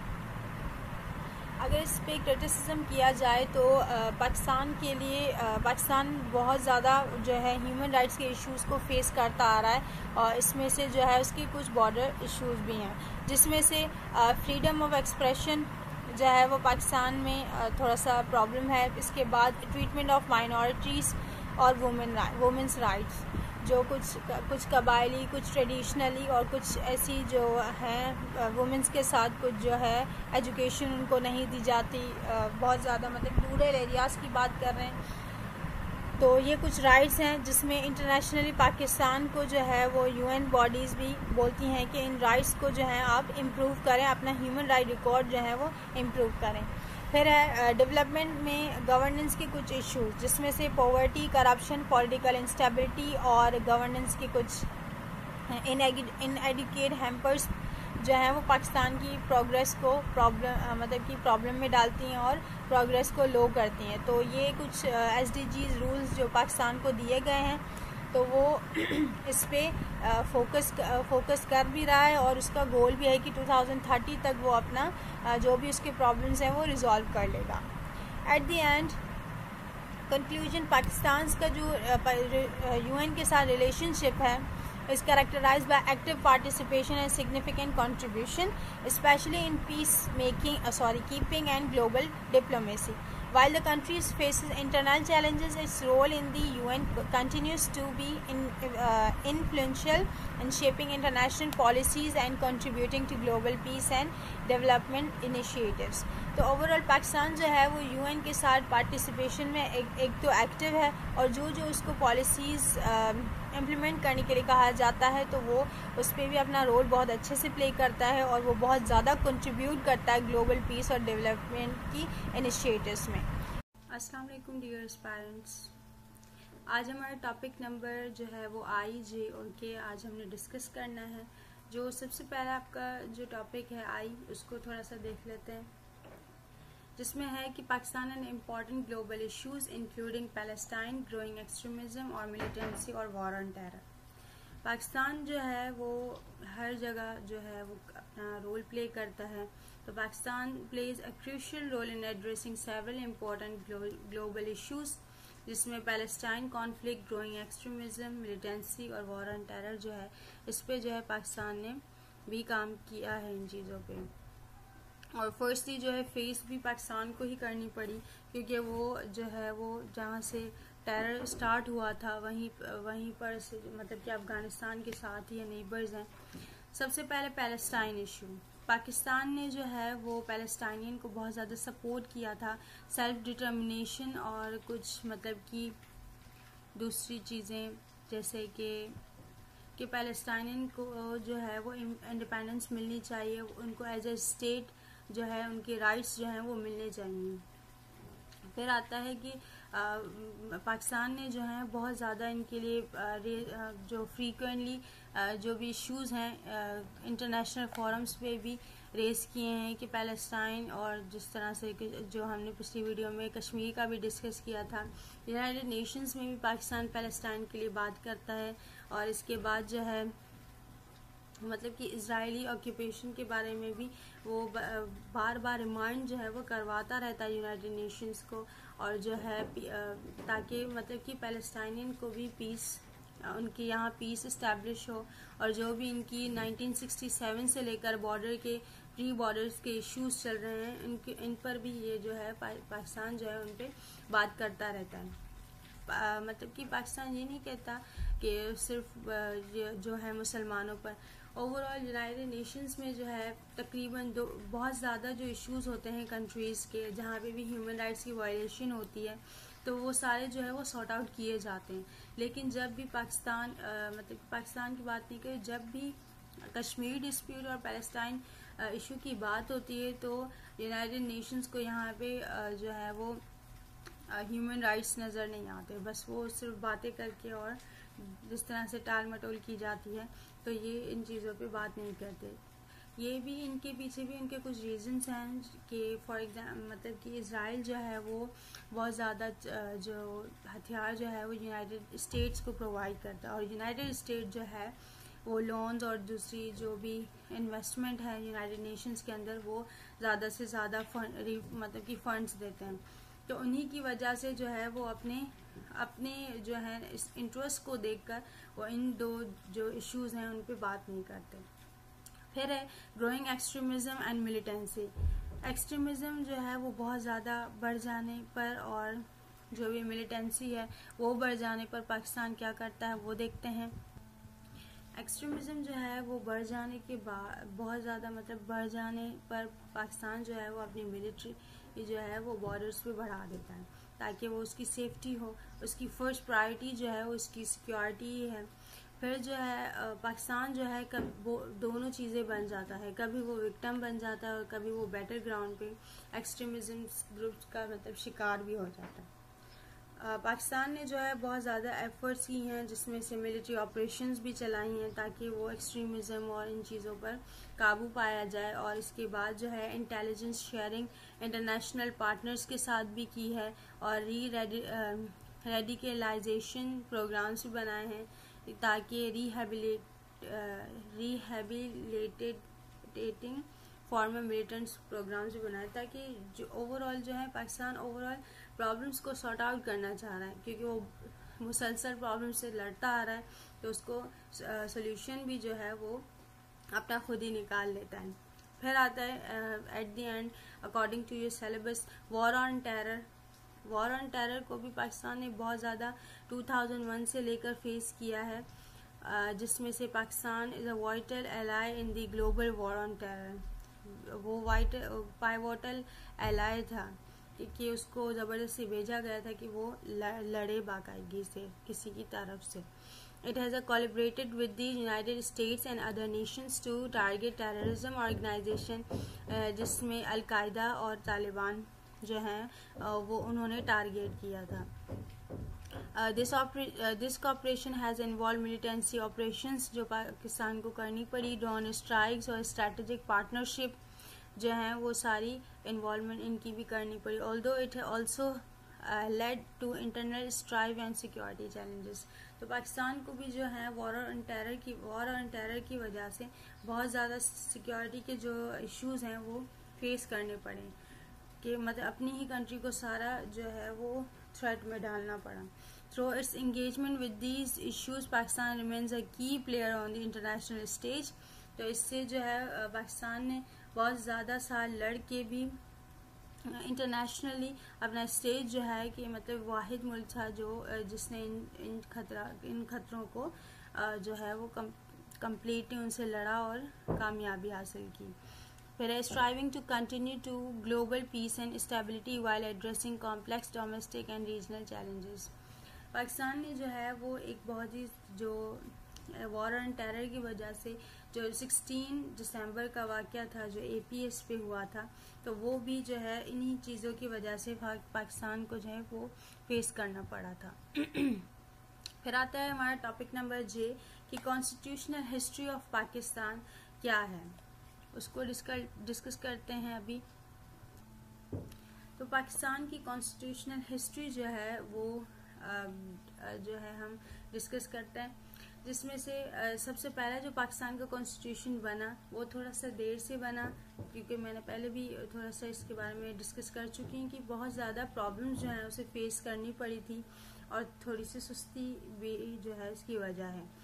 अगर इस पे क्रिटिसिज्म किया जाए तो पाकिस्तान के लिए, पाकिस्तान बहुत ज़्यादा जो है ह्यूमन राइट्स के इश्यूज़ को फेस करता आ रहा है, और इसमें से जो है उसके कुछ बॉर्डर इश्यूज़ भी हैं, जिसमें से फ्रीडम ऑफ एक्सप्रेशन जो है वो पाकिस्तान में थोड़ा सा प्रॉब्लम है। इसके बाद ट्रीटमेंट ऑफ माइनॉरिटीज़ और वुमेन वुमेंस राइट्स, जो कुछ कुछ कबायली, कुछ ट्रेडिशनली और कुछ ऐसी जो हैं वुमेंस के साथ कुछ जो है एजुकेशन उनको नहीं दी जाती, बहुत ज़्यादा मतलब रूरल एरियाज़ की बात कर रहे हैं। तो ये कुछ राइट्स हैं जिसमें इंटरनेशनली पाकिस्तान को जो है वो यूएन बॉडीज़ भी बोलती हैं कि इन राइट्स को जो है आप इम्प्रूव करें, अपना ह्यूमन राइट रिकॉर्ड जो है वो इम्प्रूव करें। फिर है डेवलपमेंट में गवर्नेंस के कुछ इश्यूज, जिसमें से पॉवर्टी, करप्शन, पॉलिटिकल इंस्टेबिलिटी और गवर्नेंस के कुछ इनएडुकेट हैम्पर्स जो है वो पाकिस्तान की प्रोग्रेस को प्रॉब्लम मतलब कि प्रॉब्लम में डालती हैं और प्रोग्रेस को लो करती हैं। तो ये कुछ एस डी जीज रूल्स जो पाकिस्तान को दिए गए हैं, तो वो इस पे फोकस फोकस कर भी रहा है, और उसका गोल भी है कि टू थाउजेंड थर्टी तक वो अपना जो भी उसके प्रॉब्लम्स हैं वो रिजॉल्व कर लेगा। At the end conclusion, Pakistan का जो यूएन के साथ रिलेशनशिप है is characterized by active participation and significant contribution, especially in peace-making, uh, sorry, keeping and global diplomacy. While the country faces internal challenges, its role in the U N continues to be in, uh, influential in shaping international policies and contributing to global peace and development initiatives. तो overall Pakistan जो है वो UN के साथ participation में एक एक तो एक्टिव है, और जो जो उसको पॉलिसीज़ इम्प्लीमेंट करने के लिए कहा जाता है तो वो उस पर भी अपना रोल बहुत अच्छे से प्ले करता है, और वो बहुत ज़्यादा कंट्रीब्यूट करता है ग्लोबल पीस और डेवलपमेंट की इनिशिएटिव्स में। अस्सलाम वालेकुम डियर्स पेरेंट्स, आज हमारा टॉपिक नंबर जो है वो आई, जे और के आज हमने डिस्कस करना है। जो सबसे पहला आपका जो टॉपिक है आई, उसको थोड़ा सा देख लेते हैं, जिसमें है कि Pakistan and important global issues including Palestine, growing extremism और मिलिटेंसी और वॉर ऑन टेरर। पाकिस्तान जो है वो हर जगह जो है वो अपना रोल प्ले करता है। तो Pakistan plays a crucial role in addressing several important global issues, जिसमें Palestine conflict, growing extremism, militancy और वॉर ऑन टेरर जो है, इस पे जो है पाकिस्तान ने भी काम किया है इन चीज़ों पे। और फर्स्टली जो है फेस भी पाकिस्तान को ही करनी पड़ी, क्योंकि वो जो है वो जहाँ से टेरर स्टार्ट हुआ था वहीं वहीं पर से मतलब कि अफ़गानिस्तान के साथ ही नेबर्स हैं। सबसे पहले पैलेस्टाइन इशू, पाकिस्तान ने जो है वो पैलेस्टाइनियन को बहुत ज़्यादा सपोर्ट किया था, सेल्फ डिटर्मिनेशन और कुछ मतलब कि दूसरी चीज़ें, जैसे कि कि पैलेस्टाइनियन को जो है वो इंडिपेंडेंस मिलनी चाहिए, उनको एज ए स्टेट जो है उनके राइट्स जो हैं वो मिलने चाहिए। फिर आता है कि आ, पाकिस्तान ने जो है बहुत ज़्यादा इनके लिए आ, जो फ्रीक्वेंटली जो भी इश्यूज़ हैं इंटरनेशनल फोरम्स पे भी रेस किए हैं कि पैलेस्टाइन, और जिस तरह से जो हमने पिछली वीडियो में कश्मीर का भी डिस्कस किया था, यूनाइटेड नेशंस में भी पाकिस्तान पैलेस्टाइन के लिए बात करता है। और इसके बाद जो है मतलब कि इजरायली ऑक्यूपेशन के बारे में भी वो बार बार रिमाइंड जो है वो करवाता रहता है यूनाइटेड नेशंस को, और जो है ताकि मतलब कि पैलेस्टाइनियन को भी पीस, उनके यहाँ पीस इस्टेब्लिश हो, और जो भी इनकी नाइनटीन सिक्सटी सेवन से लेकर बॉर्डर के प्री बॉर्डर्स के इश्यूज चल रहे हैं, इनके इन पर भी ये जो है पा, पाकिस्तान जो है उन पर बात करता रहता है। आ, मतलब कि पाकिस्तान ये नहीं कहता कि सिर्फ जो है मुसलमानों पर, ओवरऑल यूनाइटेड नेशंस में जो है तकरीबन दो बहुत ज़्यादा जो इश्यूज़ होते हैं कंट्रीज़ के, जहाँ पे भी ह्यूमन राइट्स की वायलेशन होती है, तो वो सारे जो है वो सॉर्ट आउट किए जाते हैं। लेकिन जब भी पाकिस्तान मतलब पाकिस्तान की बात नहीं करें, जब भी कश्मीर डिस्प्यूट और पैलेस्टाइन इशू की बात होती है तो यूनाइटेड नेशंस को यहाँ पे जो है वो ह्यूमन राइट्स नज़र नहीं आते, बस वो सिर्फ बातें करके और जिस तरह से टाल मटोल की जाती है तो ये इन चीज़ों पे बात नहीं करते। ये भी इनके पीछे भी उनके कुछ रीजंस हैं कि फॉर एग्जाम्पल मतलब कि इज़राइल जो है वो बहुत ज़्यादा जो हथियार जो है वो यूनाइटेड स्टेट्स को प्रोवाइड करता है, और यूनाइटेड स्टेट जो है वो लोन्स और दूसरी जो भी इन्वेस्टमेंट है यूनाइटेड नेशंस के अंदर वो ज़्यादा से ज़्यादा फंड मतलब कि फंड्स देते हैं। तो उन्हीं की वजह से जो है वो अपने अपने जो है इस इंटरेस्ट को देखकर वो इन दो जो इश्यूज़ हैं उन पे बात नहीं करते। फिर है growing extremism and militancy. Extremism जो है वो बहुत ज़्यादा बढ़ जाने पर और जो भी मिलिटेंसी है वो बढ़ जाने पर पाकिस्तान क्या करता है वो देखते हैं। एक्सट्रीमिज्म जो है वो बढ़ जाने के बाद बहुत ज़्यादा मतलब बढ़ जाने पर पाकिस्तान जो है वो अपनी मिलिट्री जो है वो बॉर्डर्स पे बढ़ा देता है ताकि वो उसकी सेफ्टी हो। उसकी फर्स्ट प्रायोरिटी जो है वो उसकी सिक्योरिटी है। फिर जो है पाकिस्तान जो है कब वो दोनों चीज़ें बन जाता है, कभी वो विक्टिम बन जाता है और कभी वो बैटल ग्राउंड पे एक्सट्रीमिज्म ग्रुप्स का मतलब शिकार भी हो जाता है। पाकिस्तान ने जो है बहुत ज़्यादा एफर्ट्स की हैं जिसमें से मिलिट्री ऑपरेशंस भी चलाई हैं ताकि वो एक्सट्रीमिज्म और इन चीज़ों पर काबू पाया जाए। और इसके बाद जो है इंटेलिजेंस शेयरिंग इंटरनेशनल पार्टनर्स के साथ भी की है और री रेडिकलाइजेशन प्रोग्राम्स भी बनाए हैं ताकि rehabilit rehabilitating former militants programs भी बनाए ताकि जो ओवरऑल जो है पाकिस्तान ओवरऑल प्रॉब्लम्स को सॉर्ट आउट करना चाह रहा है क्योंकि वो मुसलसल प्रॉब्लम से लड़ता आ रहा है तो उसको सोल्यूशन भी जो है वो अपना खुद ही निकाल लेता है। फिर आता है at the end according to your syllabus war on terror. War on terror को भी पाकिस्तान ने बहुत ज़्यादा टू थाउजेंड वन से लेकर फेस किया है, जिसमें से Pakistan is a vital ally in the global war on terror. वो वाइट पाइवोटल एलाई था कि उसको ज़बरदस्ती भेजा गया था कि वो लड़े बाकायदगी से किसी की तरफ से। It has a collaborated with the United States and other nations to target terrorism organization, जिसमें अलकायदा और तालिबान जो हैं वो उन्होंने टारगेट किया था। This this cooperation has involve militancy operations जो पाकिस्तान को करनी पड़ी, ड्रोन स्ट्राइक्स और स्ट्रैटेजिक पार्टनरशिप जो हैं वो सारी इन्वॉल्वमेंट इनकी भी करनी पड़ी। Although it also led to internal strife and security challenges. तो पाकिस्तान को भी जो है वॉर ऑन टेरर की वॉर ऑन टेरर की वजह से बहुत ज़्यादा सिक्योरिटी के जो इश्यूज़ हैं वो फेस करने पड़े कि मतलब अपनी ही कंट्री को सारा जो है वो थ्रेट में डालना पड़ा। Through its engagement with these issues Pakistan remains a key player on the international stage. तो इससे जो है पाकिस्तान ने बहुत ज़्यादा साल लड़ के भी इंटरनेशनली अपना स्टेज जो है कि मतलब वाहिद मुल्क था जो जिसने इन इन खतरा इन खतरों को जो है वो कम कम्प्लीटली उनसे लड़ा और कामयाबी हासिल की। फिर striving to continue to global peace and stability while addressing complex domestic and regional challenges. Pakistan ने जो है वो एक बहुत ही जो वॉर ऑन टेरर की वजह से जो सोलह दिसंबर का वाक़या था जो ए पी एस पे हुआ था तो वो भी जो है इन्हीं चीज़ों की वजह से पाकिस्तान को जो है वो फेस करना पड़ा था। फिर आता है हमारा टॉपिक नंबर जे कि कॉन्स्टिट्यूशनल हिस्ट्री ऑफ पाकिस्तान क्या है, उसको डिस्कस करते हैं अभी। तो पाकिस्तान की कॉन्स्टिट्यूशनल हिस्ट्री जो है वो जो है हम डिस्कस करते हैं, जिसमें से सबसे पहला जो पाकिस्तान का कॉन्स्टिट्यूशन बना वो थोड़ा सा देर से बना क्योंकि मैंने पहले भी थोड़ा सा इसके बारे में डिस्कस कर चुकी हूँ कि बहुत ज़्यादा प्रॉब्लम्स जो है उसे फेस करनी पड़ी थी और थोड़ी सी सुस्ती भी जो है इसकी वजह है।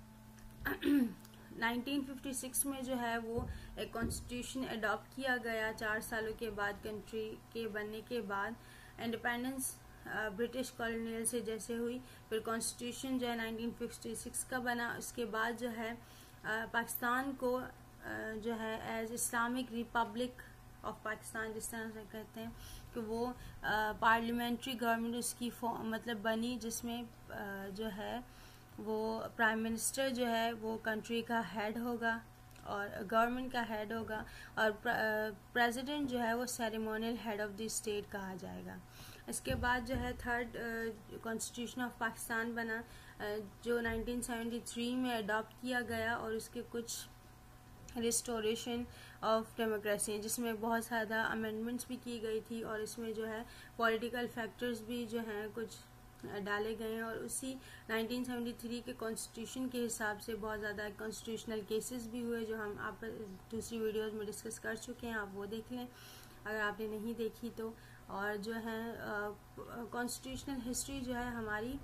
नाइनटीन फिफ्टी सिक्स में जो है वो एक कॉन्स्टिट्यूशन अडॉप्ट किया गया चार सालों के बाद, कंट्री के बनने के बाद। इंडिपेंडेंस ब्रिटिश कॉलोनियल से जैसे हुई, फिर कॉन्स्टिट्यूशन जो है नाइनटीन फिफ्टी सिक्स का बना। उसके बाद जो है पाकिस्तान को जो है as Islamic Republic
of Pakistan जिस तरह से कहते हैं कि वो पार्लियामेंट्री गवर्नमेंट उसकी मतलब बनी, जिसमें uh, जो है वो प्राइम मिनिस्टर जो है वो कंट्री का हेड होगा और गवर्नमेंट का हेड होगा, और प्रेसिडेंट जो है वो ceremonial head of the state कहा जाएगा। इसके बाद जो है थर्ड कॉन्स्टिट्यूशन ऑफ पाकिस्तान बना, uh, जो नाइनटीन सेवेंटी थ्री में अडॉप्ट किया गया, और उसके कुछ रिस्टोरेशन ऑफ डेमोक्रेसी जिसमें बहुत ज़्यादा अमेंडमेंट्स भी की गई थी, और इसमें जो है पॉलिटिकल फैक्टर्स भी जो हैं कुछ डाले गए हैं, और उसी नाइनटीन सेवेंटी थ्री के कॉन्स्टिट्यूशन के हिसाब से बहुत ज़्यादा कॉन्स्टिट्यूशनल केसेस भी हुए जो हम आप दूसरी वीडियोस में डिस्कस कर चुके हैं, आप वो देख लें अगर आपने नहीं देखी तो। और जो है कॉन्स्टिट्यूशनल हिस्ट्री जो है हमारी,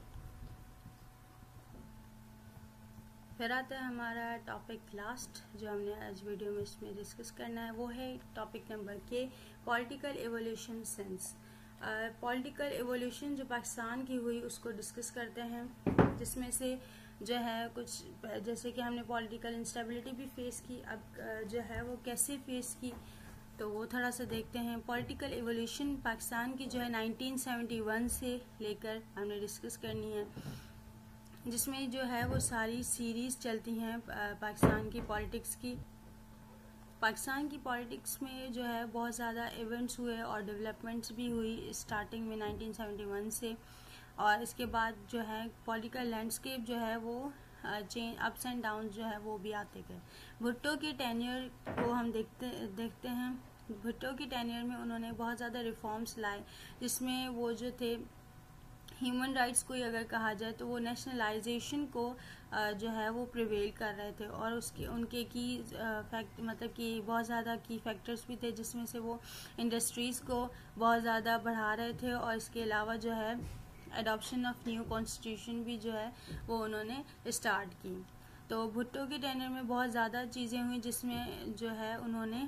फिर आता है हमारा टॉपिक लास्ट जो हमने आज वीडियो में इसमें डिस्कस करना है, वो है टॉपिक नंबर के political evolution since. Political uh, evolution जो पाकिस्तान की हुई उसको डिस्कस करते हैं, जिसमें से जो है कुछ जैसे कि हमने पॉलिटिकल इंस्टेबिलिटी भी फेस की, अब uh, जो है वो कैसे फेस की तो वो थोड़ा सा देखते हैं। पॉलिटिकल एवोल्यूशन पाकिस्तान की जो है नाइनटीन सेवेंटी वन से लेकर हमने डिस्कस करनी है, जिसमें जो है वो सारी सीरीज चलती हैं पाकिस्तान की पॉलिटिक्स की। पाकिस्तान की पॉलिटिक्स में जो है बहुत ज़्यादा इवेंट्स हुए और डेवलपमेंट्स भी हुई स्टार्टिंग में नाइनटीन सेवेंटी वन से, और इसके बाद जो है पॉलिटिकल लैंडस्केप जो है वो चेंज अप्स एंड डाउन जो है वो भी आते गए। भुट्टो के टेन्योर को हम देखते देखते हैं भुट्टो की टेन्योर में उन्होंने बहुत ज़्यादा रिफॉर्म्स लाए, जिसमें वो जो थे ह्यूमन राइट्स को ही अगर कहा जाए तो वो नेशनलाइजेशन को जो है वो प्रिवेल कर रहे थे, और उसके उनके की फैक्ट मतलब कि बहुत ज़्यादा की फैक्टर्स भी थे, जिसमें से वो इंडस्ट्रीज़ को बहुत ज़्यादा बढ़ा रहे थे, और इसके अलावा जो है एडॉप्शन ऑफ न्यू कॉन्स्टिट्यूशन भी जो है वो उन्होंने स्टार्ट की। तो भुट्टो के टेन्योर में बहुत ज़्यादा चीज़ें हुई, जिसमें जो है उन्होंने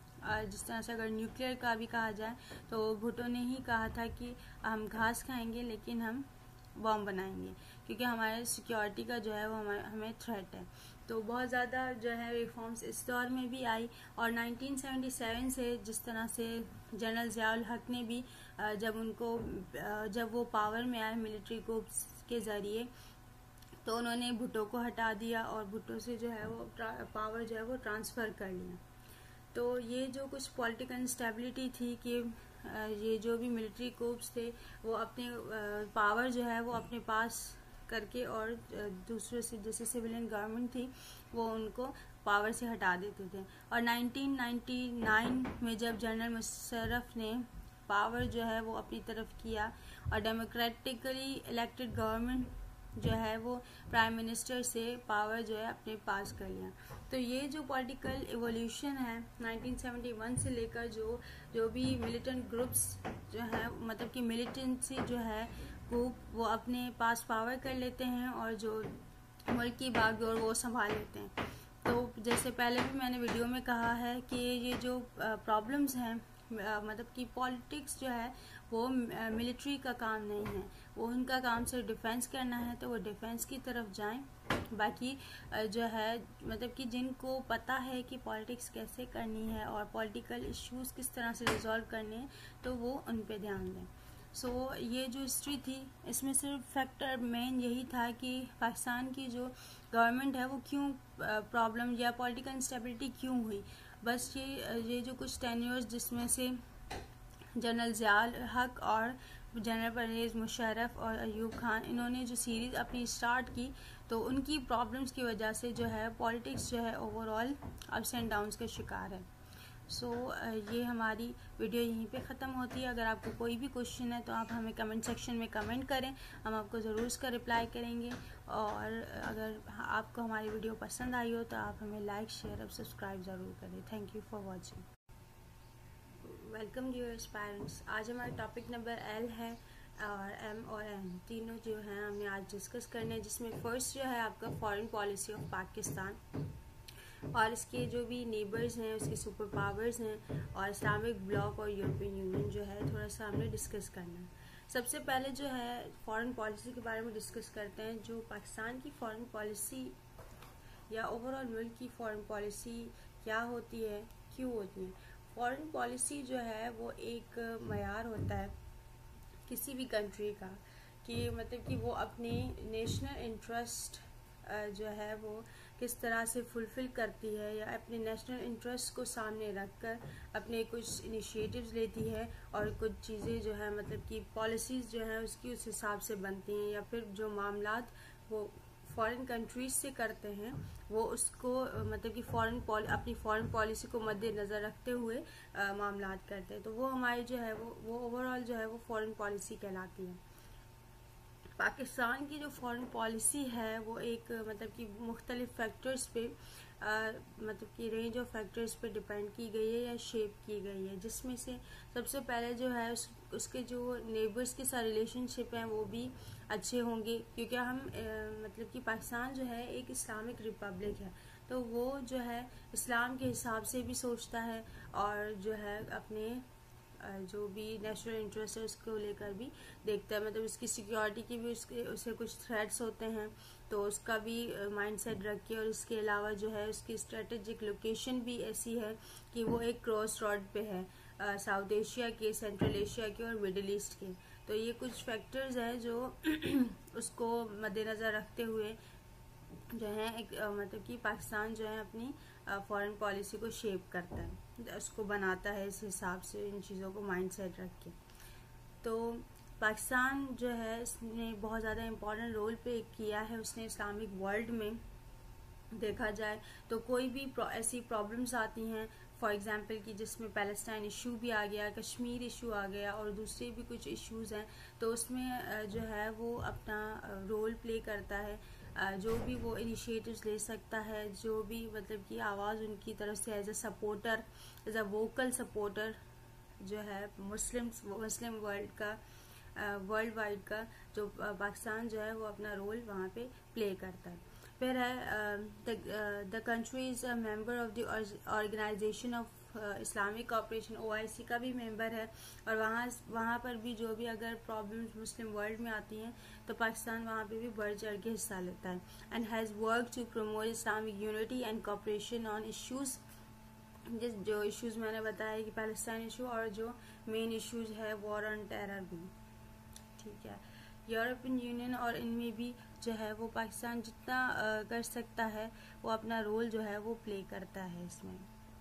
जिस तरह से अगर न्यूक्लियर का भी कहा जाए तो भुट्टो ने ही कहा था कि हम घास खाएंगे लेकिन हम बॉम्ब बनाएंगे, क्योंकि हमारे सिक्योरिटी का जो है वो हमें हमें थ्रेट है। तो बहुत ज़्यादा जो है रिफॉर्म्स इस दौर में भी आई, और नाइनटीन सेवेंटी सेवन से जिस तरह से जनरल ज़ियाउल हक ने भी जब उनको जब वो पावर में आए मिलिट्री को के ज़रिए, तो उन्होंने भुट्टो को हटा दिया और भुट्टो से जो है वो पावर जो है वो ट्रांसफ़र कर लिया। तो ये जो कुछ पॉलिटिकल इंस्टेबिलिटी थी कि ये जो भी मिलिट्री कोप्स थे वो अपने पावर जो है वो अपने पास करके और दूसरे से जैसे सिविलियन गवर्नमेंट थी वो उनको पावर से हटा देते थे। और नाइनटीन नाइंटी नाइन में जब जनरल मुशर्रफ ने पावर जो है वो अपनी तरफ किया और डेमोक्रेटिकली इलेक्टेड गवर्नमेंट जो है वो प्राइम मिनिस्टर से पावर जो है अपने पास कर लिया। तो ये जो पॉलिटिकल इवोल्यूशन है नाइनटीन सेवेंटी वन से लेकर जो जो भी मिलिटेंट ग्रुप्स जो है मतलब कि मिलिटेंसी जो है ग्रुप वो अपने पास पावर कर लेते हैं और जो मुल्क की बागडोर वो संभाल लेते हैं। तो जैसे पहले भी मैंने वीडियो में कहा है कि ये जो प्रॉब्लम्स हैं मतलब कि पॉलिटिक्स जो है वो मिलिट्री का काम नहीं है, वो उनका काम सिर्फ डिफेंस करना है, तो वो डिफेंस की तरफ जाएं। बाकी जो है मतलब कि जिनको पता है कि पॉलिटिक्स कैसे करनी है और पॉलिटिकल इश्यूज किस तरह से रिजॉल्व करने हैं तो वो उन पे ध्यान दें। सो so, ये जो हिस्ट्री थी इसमें सिर्फ फैक्टर मेन यही था कि पाकिस्तान की जो गवर्नमेंट है वो क्यों प्रॉब्लम या पॉलिटिकल इंस्टेबिलिटी क्यों हुई। बस ये ये जो कुछ टेन्योर्स जिसमें से जनरल ज़ियाउल हक और जनरल परवेज़ मुशर्रफ और अयूब खान इन्होंने जो सीरीज़ अपनी स्टार्ट की तो उनकी प्रॉब्लम्स की वजह से जो है पॉलिटिक्स जो है ओवरऑल अप्स एंड डाउन्स के शिकार है। सो so, ये हमारी वीडियो यहीं पे ख़त्म होती है। अगर आपको कोई भी क्वेश्चन है तो आप हमें कमेंट सेक्शन में कमेंट करें, हम आपको ज़रूर उसका रिप्लाई करेंगे। और अगर आपको हमारी वीडियो पसंद आई हो तो आप हमें लाइक शेयर और सब्सक्राइब ज़रूर करें। Thank you for watching. Welcome dears parents. आज हमारा टॉपिक नंबर एल है और एम और एन तीनों जो हैं हमें आज डिस्कस करने हैं, जिसमें फ़र्स्ट जो है आपका फॉरेन पॉलिसी ऑफ पाकिस्तान और इसके जो भी नेबर्स हैं उसके सुपर पावर्स हैं और इस्लामिक ब्लॉक और यूरोपियन यूनियन जो है थोड़ा सा हमने डिस्कस करना है। सबसे पहले जो है फॉरेन पॉलिसी के बारे में डिस्कस करते हैं। जो पाकिस्तान की फॉरेन पॉलिसी या ओवरऑल मुल्क की फॉरेन पॉलिसी क्या होती है, क्यों होती है। फॉरेन पॉलिसी जो है वो एक मयार होता है किसी भी कंट्री का, कि मतलब कि वो अपने नेशनल इंटरेस्ट जो है वो किस तरह से फुलफ़िल करती है, या अपने नेशनल इंटरेस्ट को सामने रखकर अपने कुछ इनिशिएटिव्स लेती है और कुछ चीज़ें जो है मतलब कि पॉलिसीज़ जो है उसकी उस हिसाब से बनती हैं, या फिर जो मामलात वो फॉरेन कंट्रीज से करते हैं वो उसको मतलब कि फॉरेन अपनी फॉरेन पॉलिसी को मद्देनज़र रखते हुए मामलात करते हैं। तो वो हमारी जो है वो वो ओवरऑल जो है वो फॉरेन पॉलिसी कहलाती है। पाकिस्तान की जो फॉरेन पॉलिसी है वो एक मतलब कि मुख्तलिफ फैक्टर्स पे आ, मतलब कि रेंज ऑफ फैक्टर्स पे डिपेंड की गई है या शेप की गई है, जिसमें से सबसे पहले जो है उस, उसके जो नेबर्स के साथ रिलेशनशिप हैं वो भी अच्छे होंगे, क्योंकि हम आ, मतलब कि पाकिस्तान जो है एक इस्लामिक रिपब्लिक है, तो वो जो है इस्लाम के हिसाब से भी सोचता है और जो है अपने जो भी नेशनल इंटरेस्ट है उसको लेकर भी देखता है, मतलब उसकी सिक्योरिटी की भी उसके उसे कुछ थ्रेट्स होते हैं तो उसका भी माइंडसेट रख के, और इसके अलावा जो है उसकी स्ट्रेटेजिक लोकेशन भी ऐसी है कि वो एक क्रॉस रोड पे है साउथ एशिया के, सेंट्रल एशिया के और मिडिल ईस्ट के। तो ये कुछ फैक्टर्स हैं जो उसको मद्देनज़र रखते हुए जो है एक मतलब कि पाकिस्तान जो है अपनी फॉरेन पॉलिसी को शेप करता है, उसको बनाता है इस हिसाब से, इन चीज़ों को माइंड सेट रख के। तो पाकिस्तान जो है इसने बहुत ज़्यादा इम्पोर्टेंट रोल प्ले किया है उसने इस्लामिक वर्ल्ड में। देखा जाए तो कोई भी ऐसी प्रॉब्लम्स आती हैं फॉर एग्जांपल कि जिसमें पैलेस्टाइन इशू भी आ गया, कश्मीर इशू आ गया और दूसरे भी कुछ इश्यूज़ हैं, तो उसमें जो है वो अपना रोल प्ले करता है, जो भी वो इनिशिएटिव्स ले सकता है, जो भी मतलब कि आवाज़ उनकी तरफ से as a supporter, as a vocal supporter जो है मुस्लिम मुस्लिम वर्ल्ड का वर्ल्ड वाइड का जो पाकिस्तान जो है वो अपना रोल वहाँ पे प्ले करता है। फिर है the country is a member of the Organization of Islamic Cooperation, O I C का भी मेंबर है, और वहाँ वहाँ पर भी जो भी अगर प्रॉब्लम्स मुस्लिम वर्ल्ड में आती हैं तो पाकिस्तान वहाँ पे भी बढ़ चढ़ के हिस्सा लेता है। And has work to promote Islamic unity and cooperation on issues, जिस जो इश्यूज़ मैंने बताया कि पैलेस्टाइन इशू और जो मेन इश्यूज़ है वॉर ऑन टेरर भी, ठीक है। यूरोपियन यूनियन और इनमें भी जो है वो पाकिस्तान जितना आ, कर सकता है वो अपना रोल जो है वो प्ले करता है इसमें।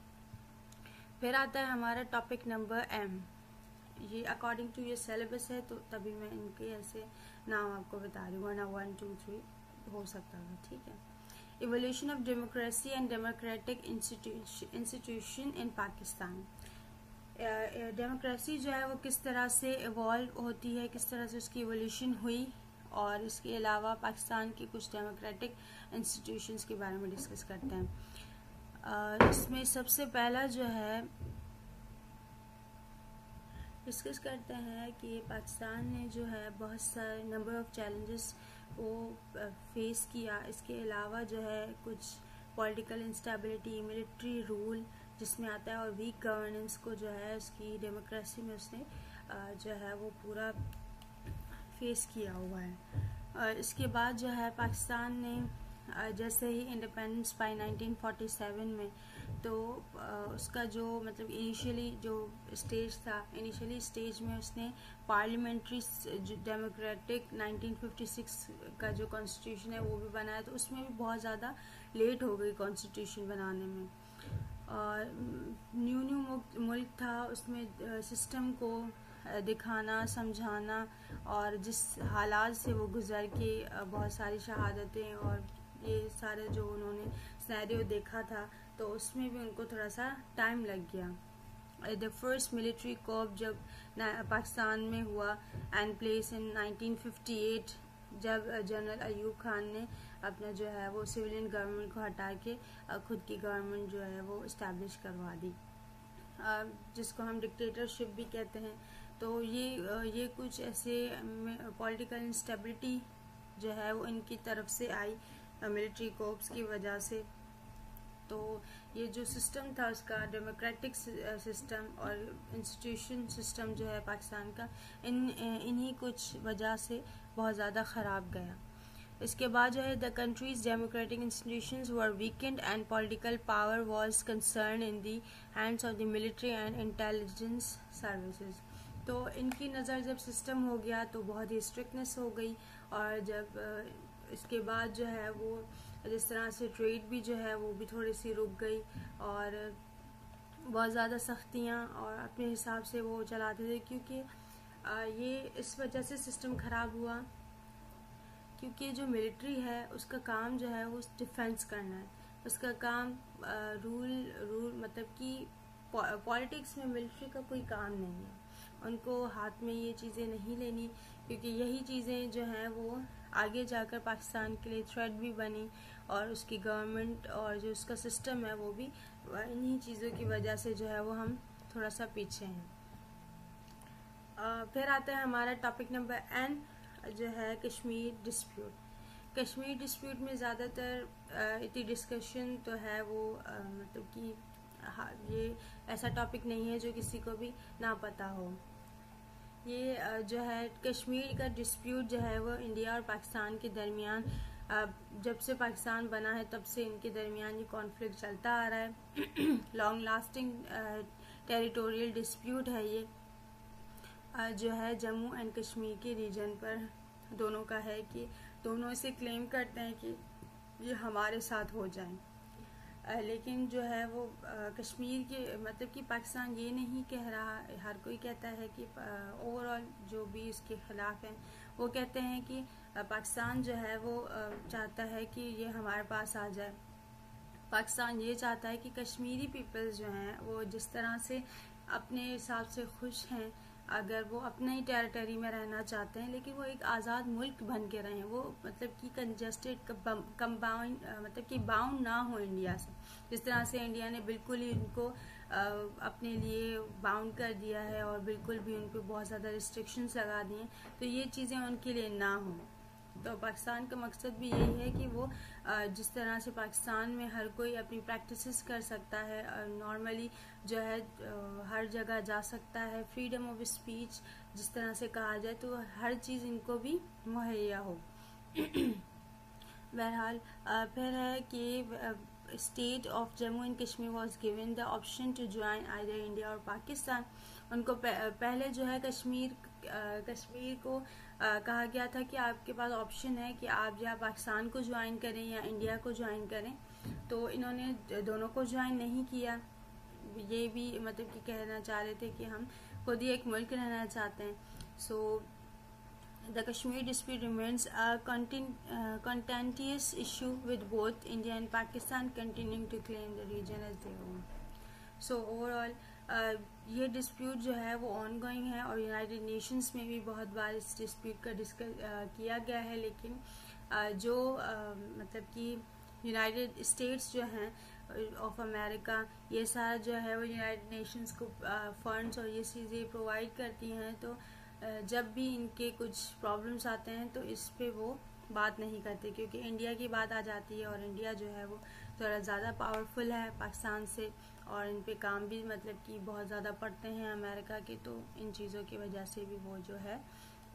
फिर आता है हमारा टॉपिक नंबर एम, ये अकॉर्डिंग टू ये सिलेबस है तो तभी मैं इनके ऐसे नाम आपको बता रही हूँ, वरना वन टू थ्री हो सकता है, ठीक है। Evolution of democracy and democratic institution in Pakistan, democracy जो है वो किस तरह से इवॉल्व होती है, किस तरह से उसकी इवोल्यूशन हुई, और इसके अलावा पाकिस्तान के कुछ डेमोक्रेटिक इंस्टीट्यूशंस के बारे में डिस्कस करते हैं। uh, इसमें सबसे पहला जो है डिस्कस करते हैं कि पाकिस्तान ने जो है बहुत सारे नंबर ऑफ चैलेंजेस को फेस किया। इसके अलावा जो है कुछ पॉलिटिकल इंस्टेबिलिटी, मिलिट्री रूल जिसमें आता है, और वीक गवर्नेंस को जो है उसकी डेमोक्रेसी में उसने जो है वो पूरा फेस किया हुआ है। इसके बाद जो है पाकिस्तान ने जैसे ही इंडिपेंडेंस पाई नाइनटीन फोर्टी सेवन में, तो उसका जो मतलब इनिशियली जो स्टेज था, इनिशियली स्टेज में उसने parliamentary democratic nineteen fifty six का जो कॉन्स्टिट्यूशन है वो भी बनाया, तो उसमें भी बहुत ज़्यादा लेट हो गई कॉन्स्टिट्यूशन बनाने में। और न्यू न्यू मुल्क था, उसमें सिस्टम को दिखाना, समझाना, और जिस हालात से वो गुजर के बहुत सारी शहादतें और ये सारे जो उन्होंने सिनेरियो देखा था, तो उसमें भी उनको थोड़ा सा टाइम लग गया। द फर्स्ट मिलिट्री कॉप जब पाकिस्तान में हुआ and place in nineteen fifty eight, जब जनरल अयूब खान ने अपना जो है वो सिविलियन गवर्नमेंट को हटा के खुद की गवर्नमेंट जो है वो इस्टेब्लिश करवा दी, जिसको हम डिक्टेटरशिप भी कहते हैं। तो ये ये कुछ ऐसे पॉलिटिकल इंस्टेबिलिटी जो है वो इनकी तरफ से आई मिलिट्री कोर्प्स की वजह से। तो ये जो सिस्टम था उसका डेमोक्रेटिक सिस्टम और इंस्टीट्यूशन सिस्टम जो है पाकिस्तान का, इन इन्हीं कुछ वजह से बहुत ज़्यादा ख़राब गया। इसके बाद जो है the country's democratic institutions were weakened and political power was concern in the hands of the military and intelligence services. तो इनकी नज़र जब सिस्टम हो गया तो बहुत ही स्ट्रिक्टनेस हो गई, और जब इसके बाद जो है वो जिस तरह से ट्रेड भी जो है वो भी थोड़ी सी रुक गई, और बहुत ज़्यादा सख्तियाँ और अपने हिसाब से वो चलाते थे, क्योंकि ये इस वजह से सिस्टम ख़राब हुआ क्योंकि जो मिलिट्री है उसका काम जो है वो डिफेंस करना है, उसका काम रूल रूल मतलब कि पॉलिटिक्स में मिलिट्री का कोई काम नहीं है, उनको हाथ में ये चीज़ें नहीं लेनी, क्योंकि यही चीज़ें जो हैं वो आगे जाकर पाकिस्तान के लिए थ्रेट भी बनी, और उसकी गवर्नमेंट और जो उसका सिस्टम है वो भी इन्हीं चीज़ों की वजह से जो है वो हम थोड़ा सा पीछे हैं। फिर आता है हमारा टॉपिक नंबर एन जो है कश्मीर डिस्प्यूट। कश्मीर डिस्प्यूट में ज़्यादातर इतनी डिस्कशन तो है वो आ, मतलब कि हाँ, ये ऐसा टॉपिक नहीं है जो किसी को भी ना पता हो। ये आ, जो है कश्मीर का डिस्प्यूट जो है वो इंडिया और पाकिस्तान के दरमियान, जब से पाकिस्तान बना है तब से इनके दरमियान ये कॉन्फ्लिक्ट चलता आ रहा है। लॉन्ग लास्टिंग टेरिटोरियल डिस्प्यूट है ये, जो है जम्मू एंड कश्मीर के रीजन पर दोनों का है, कि दोनों इसे क्लेम करते हैं कि ये हमारे साथ हो जाए, लेकिन जो है वो कश्मीर के मतलब कि पाकिस्तान ये नहीं कह रहा, हर कोई कहता है कि ओवरऑल जो भी इसके खिलाफ हैं वो कहते हैं कि पाकिस्तान जो है वो चाहता है कि ये हमारे पास आ जाए। पाकिस्तान ये चाहता है कि कश्मीरी पीपल्स जो हैं वो जिस तरह से अपने हिसाब से खुश हैं, अगर वो अपने ही टेरिटरी में रहना चाहते हैं, लेकिन वो एक आज़ाद मुल्क बन के रहें, वो मतलब कि कंजस्टेड कंबाउंड मतलब कि बाउंड ना हो इंडिया से, जिस तरह से इंडिया ने बिल्कुल ही उनको अपने लिए बाउंड कर दिया है और बिल्कुल भी उन पर बहुत ज़्यादा रिस्ट्रिक्शंस लगा दिए, तो ये चीज़ें उनके लिए ना हो। तो पाकिस्तान का मकसद भी यही है कि वो जिस तरह से पाकिस्तान में हर कोई अपनी प्रैक्टिसेस कर सकता है, नॉर्मली जो है हर जगह जा सकता है, फ्रीडम ऑफ स्पीच जिस तरह से कहा जाए, तो हर चीज़ इनको भी मुहैया हो। बहरहाल फिर है कि state of Jammu and Kashmir was given the option to join either India or Pakistan. उनको पहले जो है कश्मीर कश्मीर को आ, कहा गया था कि आपके पास ऑप्शन है कि आप या पाकिस्तान को ज्वाइन करें या इंडिया को ज्वाइन करें, तो इन्होंने दोनों को ज्वाइन नहीं किया। ये भी मतलब कि कहना चाह रहे थे कि हम खुद ही एक मुल्क रहना चाहते हैं। So the Kashmir dispute remains a contentious issue with both India and Pakistan continuing to claim the region as their own. So overall ये डिस्प्यूट जो है वो ऑन गोइंग है, और यूनाइटेड नेशंस में भी बहुत बार इस डिस्प्यूट का डिस्कस किया गया है, लेकिन uh, जो uh, मतलब कि यूनाइटेड स्टेट्स जो हैं ऑफ अमेरिका, ये सारा जो है वो यूनाइटेड नेशंस को फंड्स uh, और ये चीज़ें प्रोवाइड करती हैं, तो uh, जब भी इनके कुछ प्रॉब्लम्स आते हैं तो इस पे वो बात नहीं करते, क्योंकि इंडिया की बात आ जाती है, और इंडिया जो है वो थोड़ा ज़्यादा पावरफुल है पाकिस्तान से, और इन पे काम भी मतलब कि बहुत ज़्यादा पड़ते हैं अमेरिका के, तो इन चीज़ों की वजह से भी वो जो है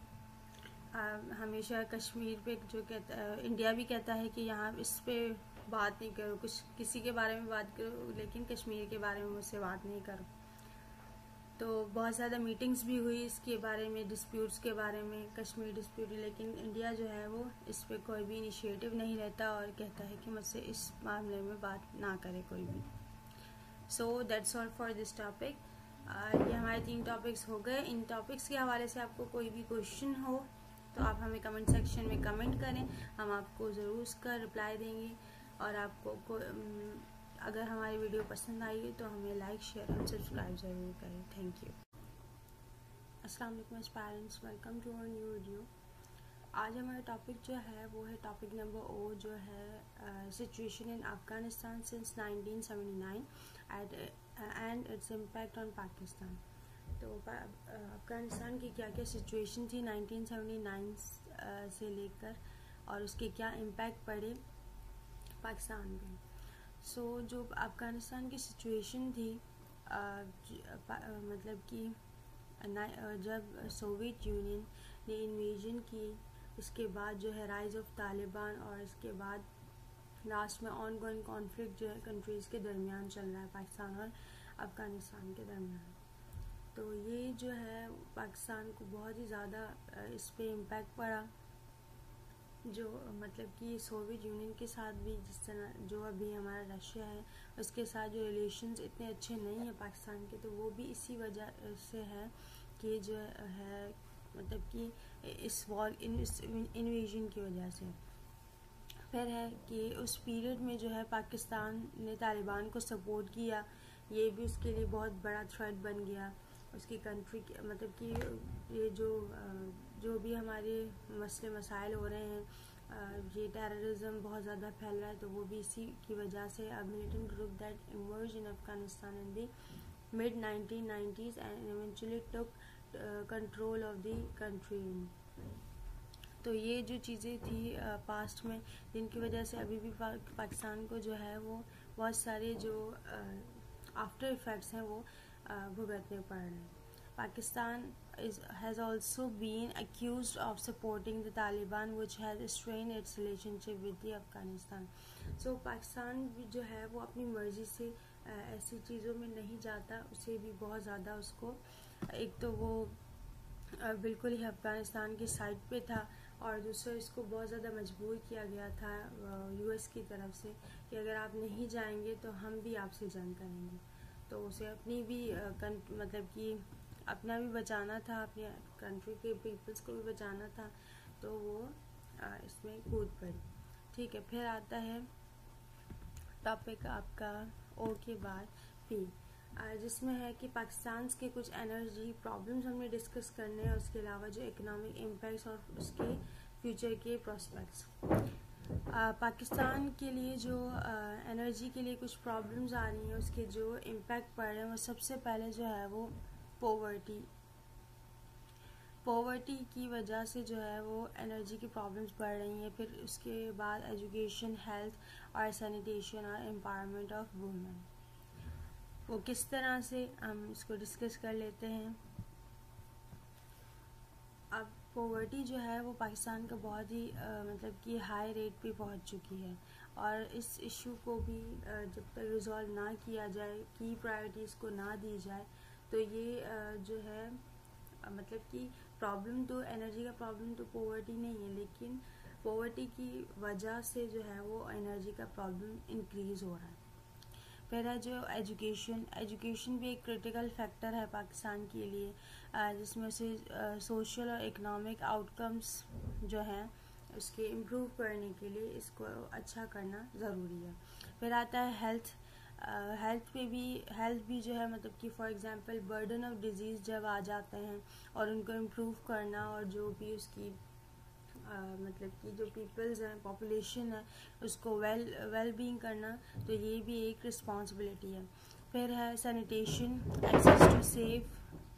आ, हमेशा कश्मीर पे जो कहता है, इंडिया भी कहता है कि यहाँ इस पे बात नहीं करो, कुछ किसी के बारे में बात करो, लेकिन कश्मीर के बारे में मुझसे बात नहीं करो। तो बहुत ज़्यादा मीटिंग्स भी हुई इसके बारे में, डिस्प्यूट्स के बारे में, कश्मीर डिस्प्यूट, लेकिन इंडिया जो है वो इस पे कोई भी इनिशिएटिव नहीं रहता और कहता है कि मुझसे इस मामले में बात ना करे कोई भी। So that's all for this topic. ये हमारे तीन टॉपिक्स हो गए। इन टॉपिक्स के हवाले से आपको कोई भी क्वेश्चन हो तो आप हमें कमेंट सेक्शन में कमेंट करें, हम आपको ज़रूर उसका रिप्लाई देंगे, और आपको को, अगर हमारी वीडियो पसंद आई तो हमें लाइक शेयर और सब्सक्राइब ज़रूर करें। Thank you. अस्सलाम वालेकुम parents, welcome to our new video. आज हमारा टॉपिक जो है वो है टॉपिक नंबर ओ, जो है situation in Afghanistan since nineteen seventy nine and its impact on Pakistan. तो अफगानिस्तान की क्या क्या सिचुएशन थी नाइनटीन सेवेंटी नाइन से लेकर, और उसके क्या इम्पैक्ट पड़े पाकिस्तान पे। सो so, जो अफगानिस्तान की सिचुएशन थी आ, ज, मतलब कि जब सोवियत यूनियन ने इन्वेजन की इसके बाद जो है राइज ऑफ तालिबान, और इसके बाद लास्ट में ऑन गोइंग कॉन्फ्लिक्ट जो है कंट्रीज़ के दरमियान चल रहा है, पाकिस्तान और अफ़गानिस्तान के दरमियान। तो ये जो है पाकिस्तान को बहुत ही ज़्यादा इस पे इम्पैक्ट पड़ा, जो मतलब कि सोवियत यूनियन के साथ भी जिस तरह जो अभी हमारा रशिया है उसके साथ जो रिलेशंस इतने अच्छे नहीं हैं पाकिस्तान के, तो वो भी इसी वजह से है कि जो है मतलब कि इस वॉर इन इन्वेजन की वजह से। फिर है कि उस पीरियड में जो है पाकिस्तान ने तालिबान को सपोर्ट किया, ये भी उसके लिए बहुत बड़ा थ्रेट बन गया उसकी कंट्री के, मतलब कि ये जो जो भी हमारे मसले मसाइल हो रहे हैं, ये टेररिज्म बहुत ज़्यादा फैल रहा है, तो वो भी इसी की वजह से। A militant group that emerge in Afghanistan in the mid nineteen nineties and eventually took control of the country. तो ये जो चीज़ें थी पास्ट में, जिनकी वजह से अभी भी पा, पाकिस्तान को जो है वो बहुत सारे जो आफ्टर इफ़ेक्ट्स हैं वो भुगतने पड़ रहे हैं। Pakistan is has also been accused of supporting the Taliban, which has strained its relationship with the Afghanistan. So Pakistan भी जो है वो अपनी मर्जी से ऐसी चीज़ों में नहीं जाता, उसे भी बहुत ज़्यादा उसको, एक तो वो बिल्कुल ही अफ़गानिस्तान की साइड पे था, और दूसरा इसको बहुत ज़्यादा मजबूर किया गया था यूएस की तरफ से कि अगर आप नहीं जाएंगे तो हम भी आपसे जंग करेंगे। तो उसे अपनी भी मतलब कि अपना भी बचाना था, अपनी कंट्री के पीपल्स को भी बचाना था, तो वो इसमें कूद पड़ी। ठीक है, फिर आता है टॉपिक आपका ओ के बाद पी, जिसमें है कि पाकिस्तान के कुछ एनर्जी प्रॉब्लम्स हमने डिस्कस करने हैं, उसके अलावा जो इकोनॉमिक इम्पैक्ट्स और उसके फ्यूचर के प्रोस्पेक्ट्स। पाकिस्तान के लिए जो एनर्जी के लिए कुछ प्रॉब्लम्स आ रही हैं, उसके जो इम्पैक्ट पड़ रहे हैं, वो सबसे पहले जो है वो पॉवर्टी पॉवर्टी की वजह से जो है वो एनर्जी की प्रॉब्लम्स बढ़ रही हैं। फिर उसके बाद एजुकेशन, हेल्थ और सैनिटेशन और एम्पावरमेंट ऑफ वुमेन, वो किस तरह से हम इसको डिस्कस कर लेते हैं। अब पॉवर्टी जो है वो पाकिस्तान का बहुत ही आ, मतलब कि हाई रेट पे पहुंच चुकी है, और इस इशू को भी आ, जब तक रिजॉल्व ना किया जाए, की प्रायोरिटीज़ को ना दी जाए, तो ये आ, जो है आ, मतलब कि प्रॉब्लम तो एनर्जी का प्रॉब्लम तो पॉवर्टी नहीं है, लेकिन पॉवर्टी की वजह से जो है वो एनर्जी का प्रॉब्लम इंक्रीज़ हो रहा है। फिर है जो एजुकेशन एजुकेशन भी एक क्रिटिकल फैक्टर है पाकिस्तान के लिए, जिसमें से सोशल और इकोनॉमिक आउटकम्स जो हैं उसके इम्प्रूव करने के लिए इसको अच्छा करना ज़रूरी है। फिर आता है हेल्थ हेल्थ पे भी हेल्थ भी जो है मतलब कि for example burden of disease जब आ जाते हैं और उनको इम्प्रूव करना, और जो भी उसकी Uh, मतलब कि जो पीपल्स हैं, पॉपुलेशन है, उसको वेल वेल बीइंग करना, तो ये भी एक रिस्पॉन्सिबिलिटी है। फिर है sanitation, access to safe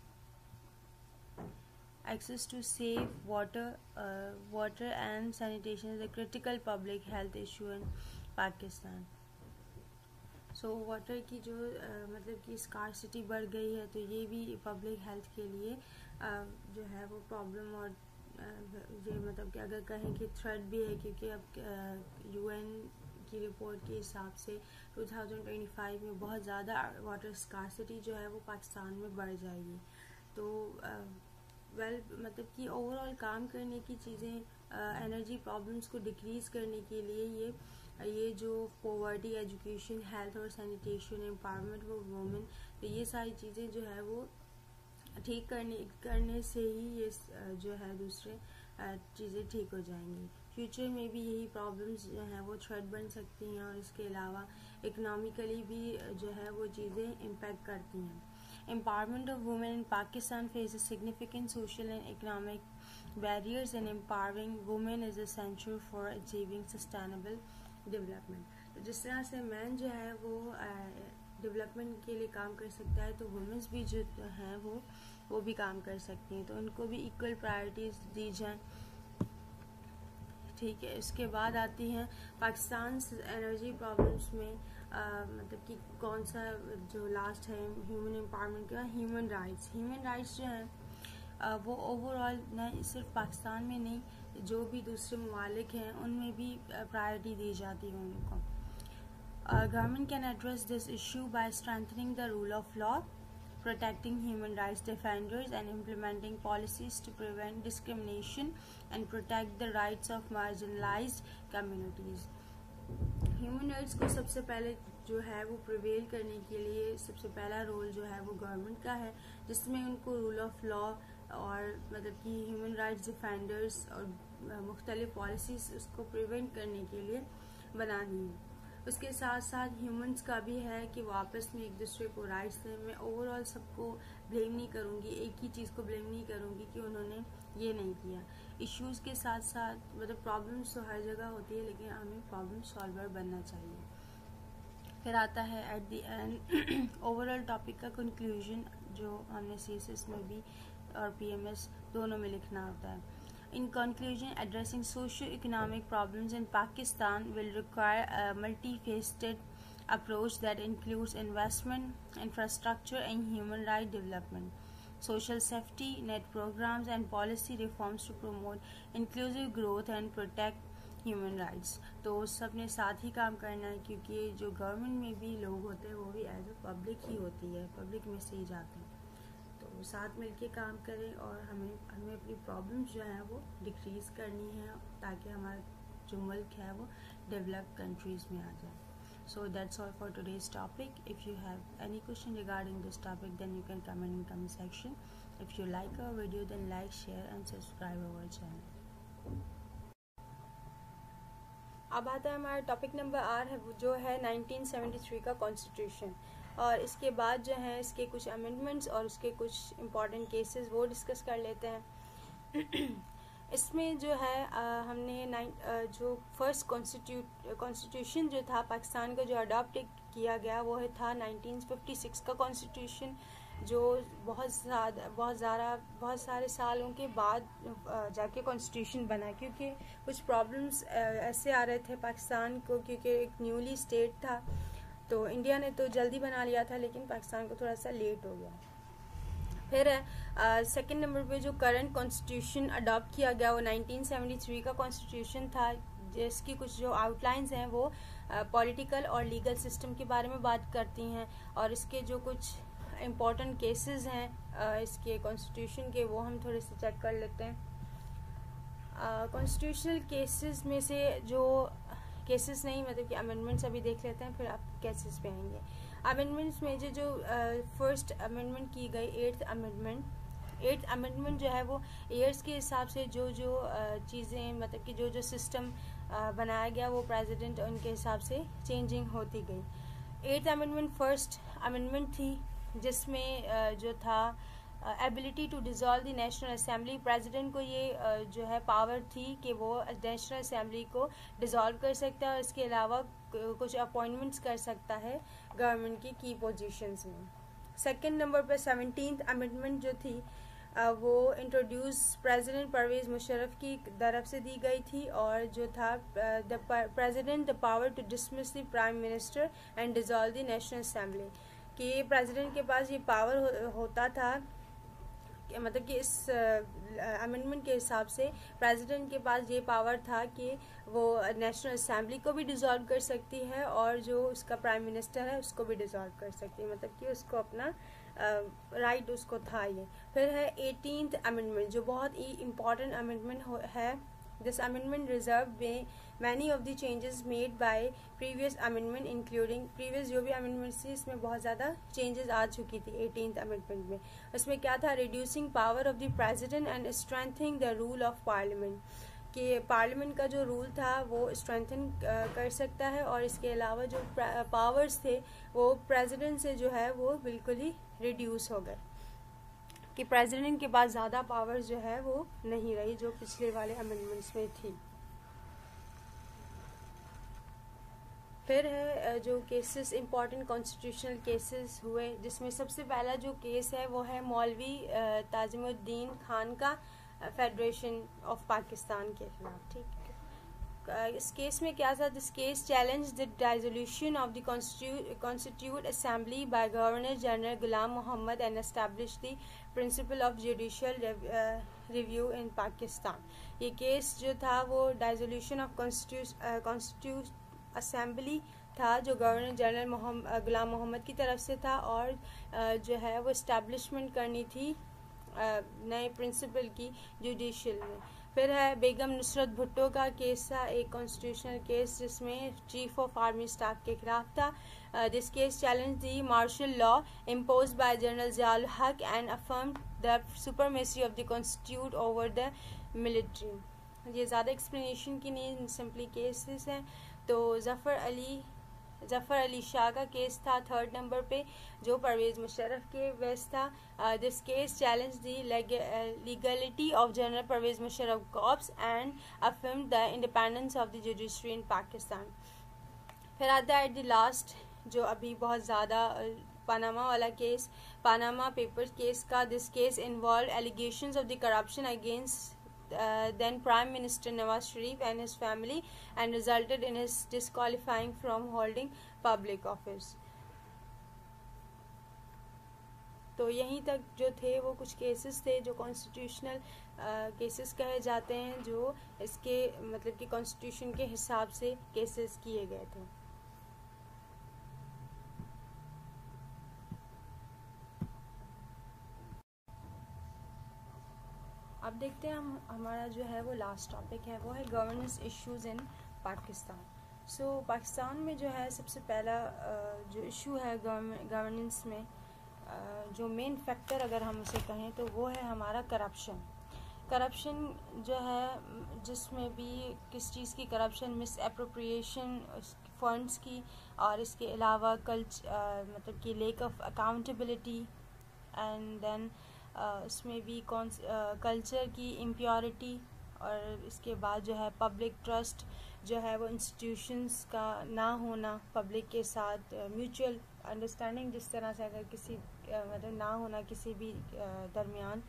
access to safe water water and sanitation is a critical public health issue in Pakistan. So water की जो uh, मतलब कि स्कार्सिटी बढ़ गई है, तो ये भी पब्लिक हेल्थ के लिए uh, जो है वो प्रॉब्लम और ये मतलब कि अगर कहें कि थ्रेट भी है, क्योंकि अब यूएन की रिपोर्ट के हिसाब से दो हज़ार पच्चीस में बहुत ज़्यादा वाटर स्कार्सिटी जो है वो पाकिस्तान में बढ़ जाएगी। तो वेल मतलब कि ओवरऑल काम करने की चीज़ें, एनर्जी प्रॉब्लम्स को डिक्रीज़ करने के लिए ये ये जो पॉवर्टी, एजुकेशन, हेल्थ और सैनिटेशन, एम्पावरमेंट ऑफ वुमेन, तो ये सारी चीज़ें जो है वो ठीक करने करने से ही ये जो है दूसरे चीज़ें ठीक हो जाएंगी। फ्यूचर में भी यही प्रॉब्लम्स जो हैं वो थ्रेट बन सकती हैं, और इसके अलावा इकोनॉमिकली भी जो है वो चीज़ें इम्पैक्ट करती हैं। Empowerment of women in Pakistan faces significant social and economic barriers, and empowering women is essential for achieving sustainable development. तो जिस तरह से मैन जो है वो डेवलपमेंट के लिए काम कर सकता है, तो वुमेन्स भी जो हैं वो वो भी काम कर सकती हैं, तो उनको भी इक्वल प्रायोरिटीज़ दी जाएं। ठीक है, इसके बाद आती हैं पाकिस्तान एनर्जी प्रॉब्लम्स में आ, मतलब कि कौन सा जो लास्ट है ह्यूमन एम्पावरमेंट का, ह्यूमन राइट्स। ह्यूमन राइट्स जो हैं वो ओवरऑल न सिर्फ पाकिस्तान में नहीं, जो भी दूसरे ममालिक हैं उनमें भी प्रायोरिटी दी जाती है उनको. Government can address this issue by strengthening the rule of law, protecting human rights defenders and implementing policies to prevent discrimination and protect the rights of marginalized communities. Human rights को सबसे पहले जो है वो prevail करने के लिए सबसे पहला रोल जो है वो गवर्नमेंट का है, जिसमें उनको रूल ऑफ लॉ और मतलब कि ह्यूमन राइट्स डिफेंडर्स और मुख्तलिफ पॉलिसीज उसको प्रिवेंट करने के लिए बनानी है. उसके साथ साथ ह्यूमंस का भी है कि वो आपस में एक दूसरे को राइट्स दें. मैं ओवरऑल सबको ब्लेम नहीं करूँगी, एक ही चीज़ को ब्लेम नहीं करूँगी कि उन्होंने ये नहीं किया. इश्यूज़ के साथ साथ मतलब प्रॉब्लम्स तो हर जगह होती है, लेकिन हमें प्रॉब्लम सॉल्वर बनना चाहिए. फिर आता है at the end overall topic का कंक्लूजन, जो हमने सी एस एस में भी और पी एम एस दोनों में लिखना होता है. In conclusion, addressing socio-economic problems in Pakistan will require a multifaceted approach that includes investment, infrastructure, and human rights development, social safety net programs, and policy reforms to promote inclusive growth and protect human rights. तो सबने साथ ही काम करना है, क्योंकि जो government में भी लोग होते हैं वो भी एज ए पब्लिक ही होती है, पब्लिक में से ही जाते हैं. तो साथ मिलके काम करें और हमें हमें अपनी प्रॉब्लम्स जो हैं वो डिक्रीज़ करनी है, ताकि हमारा जो मुल्क है वो डेवलप्ड कंट्रीज़ में आ जाए. So that's all for today's topic. If you have any question regarding this topic then you can comment in comment section. If you like our video then like, share and subscribe our channel.
अब आता है हमारा topic number are है, जो है nineteen seventy three का constitution, और इसके बाद जो है इसके कुछ अमेंडमेंट्स और उसके कुछ इम्पॉर्टेंट केसेस वो डिस्कस कर लेते हैं. इसमें जो है आ, हमने नाइन जो फर्स्ट कॉन्स्टिट्यूट कॉन्स्टिट्यूशन जो था पाकिस्तान का जो अडॉप्ट किया गया वो है था नाइनटीन फिफ्टी सिक्स का कॉन्स्टिट्यूशन, जो बहुत ज़्यादा बहुत ज़्यादा बहुत सारे सालों के बाद जाके कॉन्स्टिट्यूशन बना, क्योंकि कुछ प्रॉब्लम्स ऐसे आ रहे थे पाकिस्तान को, क्योंकि एक न्यूली स्टेट था. तो इंडिया ने तो जल्दी बना लिया था, लेकिन पाकिस्तान को थोड़ा सा लेट हो गया. फिर सेकंड नंबर पे जो करंट कॉन्स्टिट्यूशन अडॉप्ट किया गया वो नाइनटीन सेवेंटी थ्री का कॉन्स्टिट्यूशन था, जिसकी कुछ जो आउटलाइंस हैं वो पॉलिटिकल और लीगल सिस्टम के बारे में बात करती हैं, और इसके जो कुछ इम्पोर्टेंट केसेस हैं इसके कॉन्स्टिट्यूशन के वो हम थोड़े से चेक कर लेते हैं. कॉन्स्टिट्यूशनल केसेस में से जो केसेस नहीं मतलब कि अमेंडमेंट्स अभी देख लेते हैं, फिर आप केसेस पे आएंगे. अमेंडमेंट्स में जो जो फर्स्ट अमेंडमेंट की गई एट्थ अमेंडमेंट एट्थ अमेंडमेंट जो है वो ईयर्स के हिसाब से जो जो चीज़ें मतलब कि जो जो सिस्टम बनाया गया वो प्रेसिडेंट उनके हिसाब से चेंजिंग होती गई. एट्थ अमेंडमेंट फर्स्ट अमेंडमेंट थी, जिसमें जो था ability to dissolve the national assembly. President को ये uh, जो है पावर थी कि वो नेशनल असेंबली को डिज़ोल्व कर सकता है, और इसके अलावा कुछ अपॉइंटमेंट्स कर सकता है गवर्नमेंट की की पोजीशंस में. सेकंड नंबर पर सेवनटीन्थ अमेंडमेंट जो थी uh, वो इंट्रोड्यूस प्रेसिडेंट परवेज़ मुशर्रफ की तरफ से दी गई थी, और जो था the president the power to dismiss the prime minister and dissolve the national assembly. कि प्रेसिडेंट के पास ये पावर हो, होता था, मतलब कि इस अमेंडमेंट uh, के हिसाब से प्रेसिडेंट के पास ये पावर था कि वो नेशनल असेंबली को भी डिज़ोल्व कर सकती है, और जो उसका प्राइम मिनिस्टर है उसको भी डिज़ोल्व कर सकती है, मतलब कि उसको अपना राइट uh, right उसको था ये. फिर है एटीनथ अमेंडमेंट, जो बहुत ही इम्पॉर्टेंट अमेंडमेंट है. This amendment reserve many of the changes made by previous amendment including previous जो भी amendments थी इसमें बहुत ज़्यादा changes आ चुकी थी एटीनथ amendment में. उसमें क्या था, reducing power of the president and strengthening the rule of parliament, कि पार्लियामेंट का जो रूल था वो स्ट्रेंथन कर सकता है, और इसके अलावा जो पावर्स थे वो प्रेसिडेंट से जो है वो बिल्कुल ही रिड्यूस हो गए, कि प्रेसिडेंट के पास ज़्यादा पावर्स जो है वो नहीं रही जो पिछले वाले अमेंडमेंट्स में थी. फिर है जो केसेस इम्पॉर्टेंट कॉन्स्टिट्यूशनल केसेस हुए, जिसमें सबसे पहला जो केस है वो है मौलवी ताजिमुद्दीन खान का फेडरेशन ऑफ पाकिस्तान के खिलाफ. ठीक है,
इस केस में क्या था, this case challenge the dissolution of the constitute assembly by governor general Ghulam Mohammad and establish the principle of judicial review in Pakistan. ये केस जो था वो डिसोल्यूशन ऑफ कॉन्स्टिट्यूट असेंबली था जो गवर्नर जनरल मोहम्मद गुलाम मोहम्मद की तरफ से था, और जो है वो इस्टेब्लिशमेंट करनी थी नए प्रिंसिपल की जुडिशियल में। फिर है बेगम नुसरत भुट्टो का केस था, एक कॉन्स्टिट्यूशनल केस जिसमें चीफ ऑफ आर्मी स्टाफ के खिलाफ था। This case challenge the martial law imposed by general Ziaul Haq and affirmed the supremacy of the constitute over the military. ये ज़्यादा एक्सप्लेनेशन की नहीं, सिंपली केसेस हैं। तो ज़फ़र अली ज़फ़र अली शाह का केस था थर्ड नंबर पे, जो परवेज़ मुशर्रफ के वेस्ट था। This case challenge the legality of general Pervez Musharraf corps and affirm the independence of the judiciary in Pakistan. फिर आता है एट द लास्ट जो अभी बहुत ज़्यादा पानामा वाला केस, पानामा पेपर्स केस का। This case involve allegations of the corruption against Uh, then Prime Minister Nawaz Sharif and his family and resulted in his disqualifying from holding public office. तो यहीं तक जो थे वो कुछ cases थे जो कॉन्स्टिट्यूशनल केसेस कहे जाते हैं, जो इसके मतलब कि कॉन्स्टिट्यूशन के हिसाब से केसेस किए गए थे। अब देखते हैं हम हमारा जो है वो लास्ट टॉपिक है वो है governance issues in Pakistan. So so, Pakistan में जो है सबसे पहला जो इशू है गवर्नेंस में, जो मेन फैक्टर अगर हम उसे कहें तो वो है हमारा करप्शन। करप्शन जो है जिसमें भी किस चीज़ की करप्शन, मिस एप्रोप्रिएशन फंड्स की, और इसके अलावा कल्च मतलब कि lack of accountability, and then इसमें भी कौन कल्चर की इम्प्योरिटी, और इसके बाद जो है पब्लिक ट्रस्ट जो है वो इंस्टीट्यूशंस का ना होना, पब्लिक के साथ म्यूचुअल अंडरस्टैंडिंग जिस तरह से अगर किसी मतलब ना होना किसी भी दरमियान,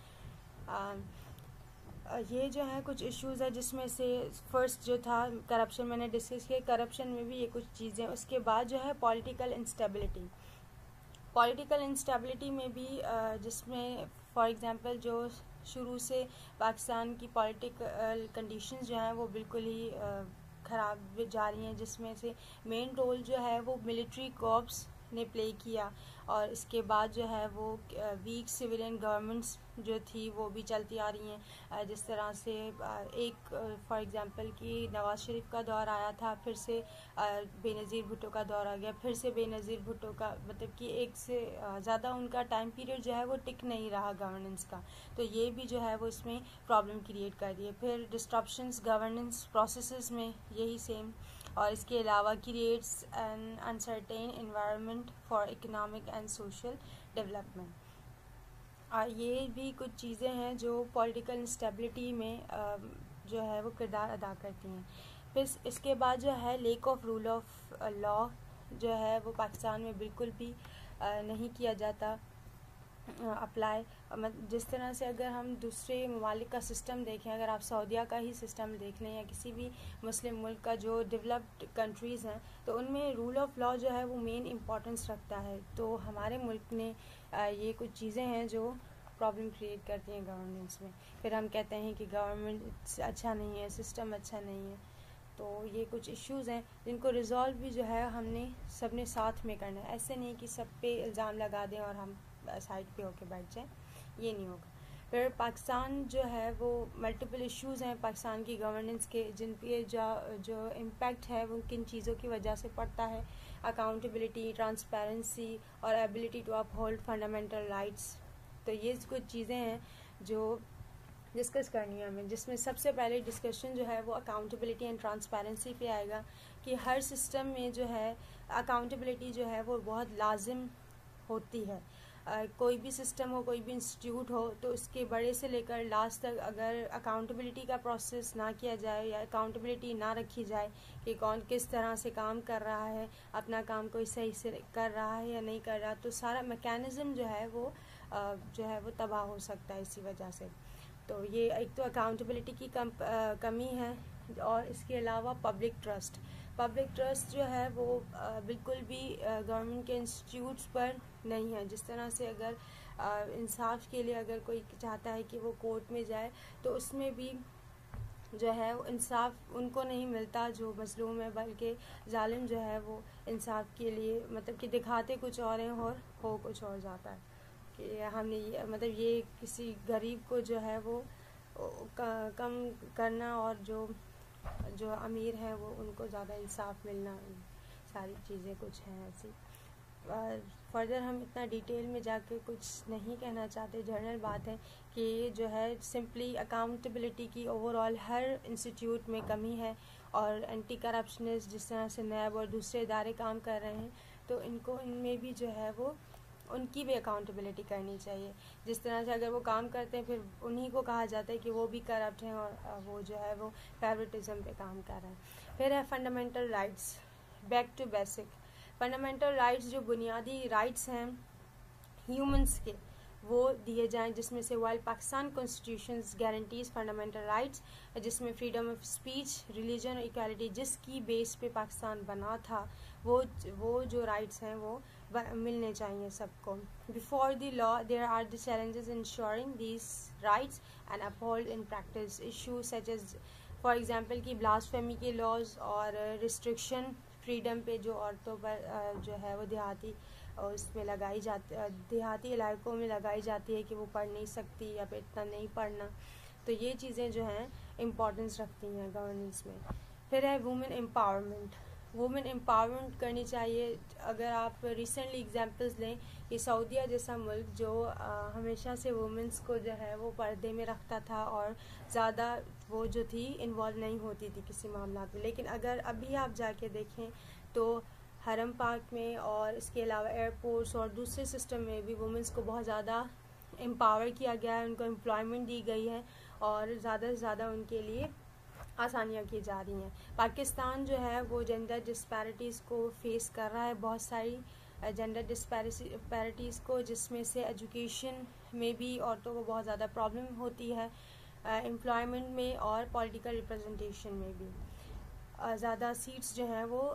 ये जो है कुछ इश्यूज़ है जिसमें से फर्स्ट जो था करप्शन मैंने डिस्कस किया, करप्शन में भी ये कुछ चीज़ें। उसके बाद जो है पॉलिटिकल इंस्टेबिलिटी, पॉलिटिकल इंस्टेबिलिटी में भी जिसमें फॉर एग्जांपल जो शुरू से पाकिस्तान की पॉलिटिकल कंडीशंस जो हैं वो बिल्कुल ही ख़राब जा रही हैं, जिसमें से मेन रोल जो है वो मिलिट्री कॉर्प्स ने प्ले किया, और इसके बाद जो है वो वीक सिविलियन गवर्नमेंट्स जो थी वो भी चलती आ रही हैं। जिस तरह से एक फॉर एग्जांपल कि नवाज शरीफ का दौर आया था, फिर से बेनज़ीर भुट्टो का दौर आ गया, फिर से बेनज़ीर भुट्टो का, मतलब कि एक से ज़्यादा उनका टाइम पीरियड जो है वो टिक नहीं रहा गवर्नेंस का, तो ये भी जो है वो इसमें प्रॉब्लम क्रिएट कर रही है। फिर डिस्ट्रप्शंस गवर्नेंस प्रोसेसेस में यही सेम, और इसके अलावा creates an uncertain environment for economic and social development. और ये भी कुछ चीज़ें हैं जो पॉलिटिकल इंस्टेबिलिटी में जो है वो किरदार अदा करती हैं। फिर इसके बाद जो है lack of rule of law जो है वो पाकिस्तान में बिल्कुल भी नहीं किया जाता अप्लाई। जिस तरह से अगर हम दूसरे ममालिक का सिस्टम देखें, अगर आप सऊदीया का ही सिस्टम देख लें या किसी भी मुस्लिम मुल्क का जो डेवलप्ड कंट्रीज़ हैं, तो उनमें रूल ऑफ लॉ जो है वो मेन इम्पोर्टेंस रखता है। तो हमारे मुल्क में ये कुछ चीज़ें हैं जो प्रॉब्लम क्रिएट करती हैं गवर्नेंस में। फिर हम कहते हैं कि गवर्नमेंट अच्छा नहीं है, सिस्टम अच्छा नहीं है। तो ये कुछ इश्यूज़ हैं जिनको रिज़ॉल्व भी जो है हमने सब ने साथ में करना है। ऐसे नहीं कि सब पे इल्ज़ाम लगा दें और हम साइड पे होके बैठ जाएं, ये नहीं होगा। फिर पाकिस्तान जो है वो मल्टीपल इश्यूज़ हैं पाकिस्तान की गवर्नेंस के, जिन पे जो जो इम्पैक्ट है वो किन चीज़ों की वजह से पड़ता है। अकाउंटेबिलिटी, ट्रांसपेरेंसी और ability to uphold fundamental rights. तो ये कुछ चीज़ें हैं जो डिस्कस करनी है हमें, जिसमें सबसे पहले डिस्कशन जो है वो अकाउंटेबिलिटी एंड ट्रांसपेरेंसी पे आएगा कि हर सिस्टम में जो है अकाउंटेबिलिटी जो है वो बहुत लाजिम होती है। Uh, कोई भी सिस्टम हो, कोई भी इंस्टीट्यूट हो, तो उसके बड़े से लेकर लास्ट तक अगर अकाउंटेबिलिटी का प्रोसेस ना किया जाए या अकाउंटेबिलिटी ना रखी जाए कि कौन किस तरह से काम कर रहा है, अपना काम कोई सही से कर रहा है या नहीं कर रहा, तो सारा मैकेनिज़्म जो है वो uh, जो है वो तबाह हो सकता है इसी वजह से। तो ये एक तो अकाउंटेबिलिटी की कम, uh, कमी है और इसके अलावा पब्लिक ट्रस्ट पब्लिक ट्रस्ट जो है वो बिल्कुल भी गवर्नमेंट के इंस्टीट्यूट्स पर नहीं है। जिस तरह से अगर इंसाफ के लिए अगर कोई चाहता है कि वो कोर्ट में जाए तो उसमें भी जो है वो इंसाफ उनको नहीं मिलता जो मजलूम है, बल्कि जालिम जो है वो इंसाफ के लिए मतलब कि दिखाते कुछ और हैं और हो कुछ और जाता है कि हमने ये मतलब ये किसी गरीब को जो है वो कम करना और जो जो अमीर है वो उनको ज़्यादा इंसाफ मिलना, सारी चीज़ें कुछ हैं ऐसी। फर्दर हम इतना डिटेल में जाके कुछ नहीं कहना चाहते, जनरल बात है कि जो है सिंपली अकाउंटेबिलिटी की ओवरऑल हर इंस्टीट्यूट में कमी है और एंटी करप्शनिस्ट जिस तरह से नैब और दूसरे इदारे काम कर रहे हैं तो इनको इनमें भी जो है वो उनकी भी अकाउंटेबिलिटी करनी चाहिए। जिस तरह से अगर वो काम करते हैं फिर उन्हीं को कहा जाता है कि वो भी करप्ट हैं और वो जो है वो फेवरेटिज्म पे काम कर रहे हैं। फिर है fundamental rights, back to basic. Fundamental rights जो बुनियादी राइट्स हैं ह्यूमंस के वो दिए जाएं, जिसमें से while Pakistan constitution guarantees fundamental rights, जिसमें फ्रीडम ऑफ स्पीच, रिलीजन और इक्वालिटी जिसकी बेस पे पाकिस्तान बना था वो वो जो राइट्स हैं वो मिलने चाहिए सबको। Before the law there are the challenges ensuring these rights and uphold in practice issue such as for example की ब्लास्फेमी के लॉज और रिस्ट्रिक्शन फ्रीडम पे जो औरतों पर जो है वो देहाती उसमें लगाई जाती देहाती इलाकों में लगाई जाती है कि वो पढ़ नहीं सकती या फिर इतना नहीं पढ़ना, तो ये चीज़ें जो हैं इम्पोर्टेंस रखती हैं गवर्नेंस में। फिर है वुमेन एम्पावरमेंट, वुमेन एम्पावरमेंट करनी चाहिए। अगर आप रिसेंटली एग्जांपल्स लें कि सऊदीया जैसा मुल्क जो आ, हमेशा से वुमेंस को जो है वो पर्दे में रखता था और ज़्यादा वो जो थी इन्वॉल्व नहीं होती थी किसी मामला में, लेकिन अगर अभी आप जाके देखें तो हरम पार्क में और इसके अलावा एयरपोर्ट्स और दूसरे सिस्टम में भी वुमेंस को बहुत ज़्यादा एम्पावर किया गया है, उनको एम्प्लॉयमेंट दी गई है और ज़्यादा से ज़्यादा उनके लिए आसानियाँ की जा रही हैं। पाकिस्तान जो है वो जेंडर डिस्पैरिटीज़ को फेस कर रहा है, बहुत सारी जेंडर डिस्पैरिटीज़ को, जिसमें से एजुकेशन में भी औरतों को बहुत ज़्यादा प्रॉब्लम होती है, एम्प्लॉयमेंट में और पॉलिटिकल रिप्रेजेंटेशन में भी ज़्यादा सीट्स जो हैं वो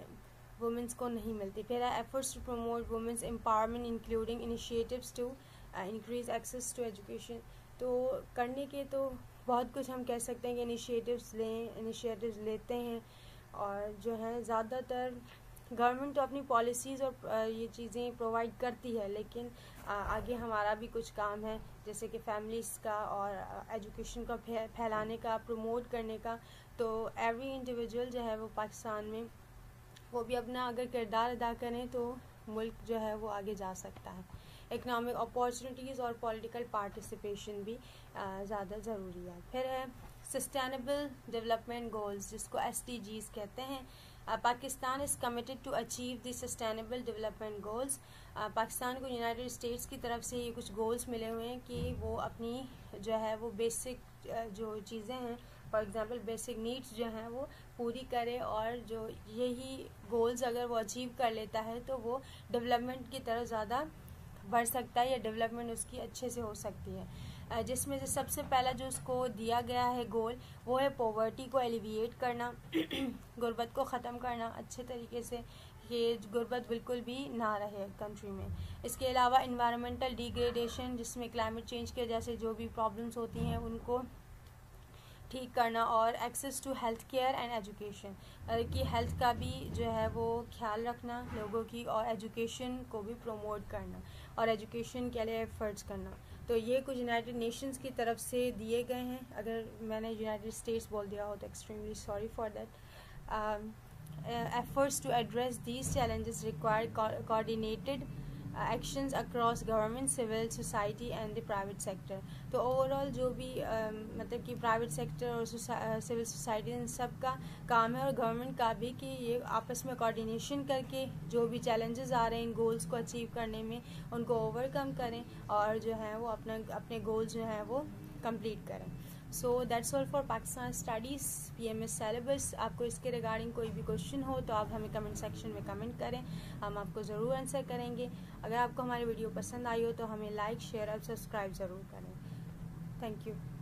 वुमेंस को नहीं मिलती। फिर efforts to promote women's empowerment including initiatives to increase access to education. तो करने के तो बहुत कुछ हम कह सकते हैं कि इनिशिएटिव्स लें इनिशिएटिव्स लेते हैं और जो है ज़्यादातर गवर्नमेंट तो अपनी पॉलिसीज़ और ये चीज़ें प्रोवाइड करती है, लेकिन आगे हमारा भी कुछ काम है जैसे कि फैमिलीज़ का और एजुकेशन का फैलाने का, प्रमोट करने का। तो एवरी इंडिविजुअल जो है वो पाकिस्तान में वो भी अपना अगर किरदार अदा करें तो मुल्क जो है वो आगे जा सकता है। इकनॉमिक अपॉर्चुनिटीज़ और पॉलिटिकल पार्टिसिपेशन भी ज़्यादा ज़रूरी है। फिर है सस्टेनेबल डेवलपमेंट गोल्स जिसको एस डी जीज़ कहते हैं। Pakistan is committed to achieve the sustainable development goals. Pakistan को यूनाइटेड स्टेट्स की तरफ से ये कुछ गोल्स मिले हुए हैं कि वो अपनी जो है वो बेसिक जो चीज़ें हैं, फॉर एग्जांपल बेसिक नीड्स जो हैं वो पूरी करे और जो यही गोल्स अगर वो अचीव कर लेता है तो वो डेवलपमेंट की तरफ ज़्यादा बढ़ सकता है या डेवलपमेंट उसकी अच्छे से हो सकती है। जिसमें से सबसे पहला जो उसको दिया गया है गोल वो है पॉवर्टी को एलिविएट करना, गुर्बत को ख़त्म करना अच्छे तरीके से, ये गुर्बत बिल्कुल भी ना रहे कंट्री में। इसके अलावा इन्वायरमेंटल डिग्रेडेशन जिसमें क्लाइमेट चेंज की वजह से जो भी प्रॉब्लम्स होती हैं उनको ठीक करना और access to health care and education कि हेल्थ का भी जो है वो ख्याल रखना लोगों की और एजुकेशन को भी प्रमोट करना और एजुकेशन के लिए एफर्ट्स करना। तो ये कुछ यूनाइटेड नेशंस की तरफ से दिए गए हैं। अगर मैंने यूनाइटेड स्टेट्स बोल दिया हो तो extremely sorry for that. Efforts to address these challenges require coordinated actions across government, civil society and the private sector. तो ओवरऑल जो भी uh, मतलब कि प्राइवेट सेक्टर और सिविल सोसाइटी इन सब का काम है और गवर्नमेंट का भी कि ये आपस में कोऑर्डिनेशन करके जो भी चैलेंजेस आ रहे हैं इन गोल्स को अचीव करने में उनको ओवरकम करें और जो है वो अपना अपने गोल्स जो हैं वो कंप्लीट करें। So that's all for Pakistan studies P M S syllabus. आपको इसके रिगार्डिंग कोई भी क्वेश्चन हो तो आप हमें कमेंट सेक्शन में कमेंट करें, हम आपको ज़रूर आंसर करेंगे। अगर आपको हमारी वीडियो पसंद आई हो तो हमें लाइक शेयर और सब्सक्राइब ज़रूर करें। Thank you.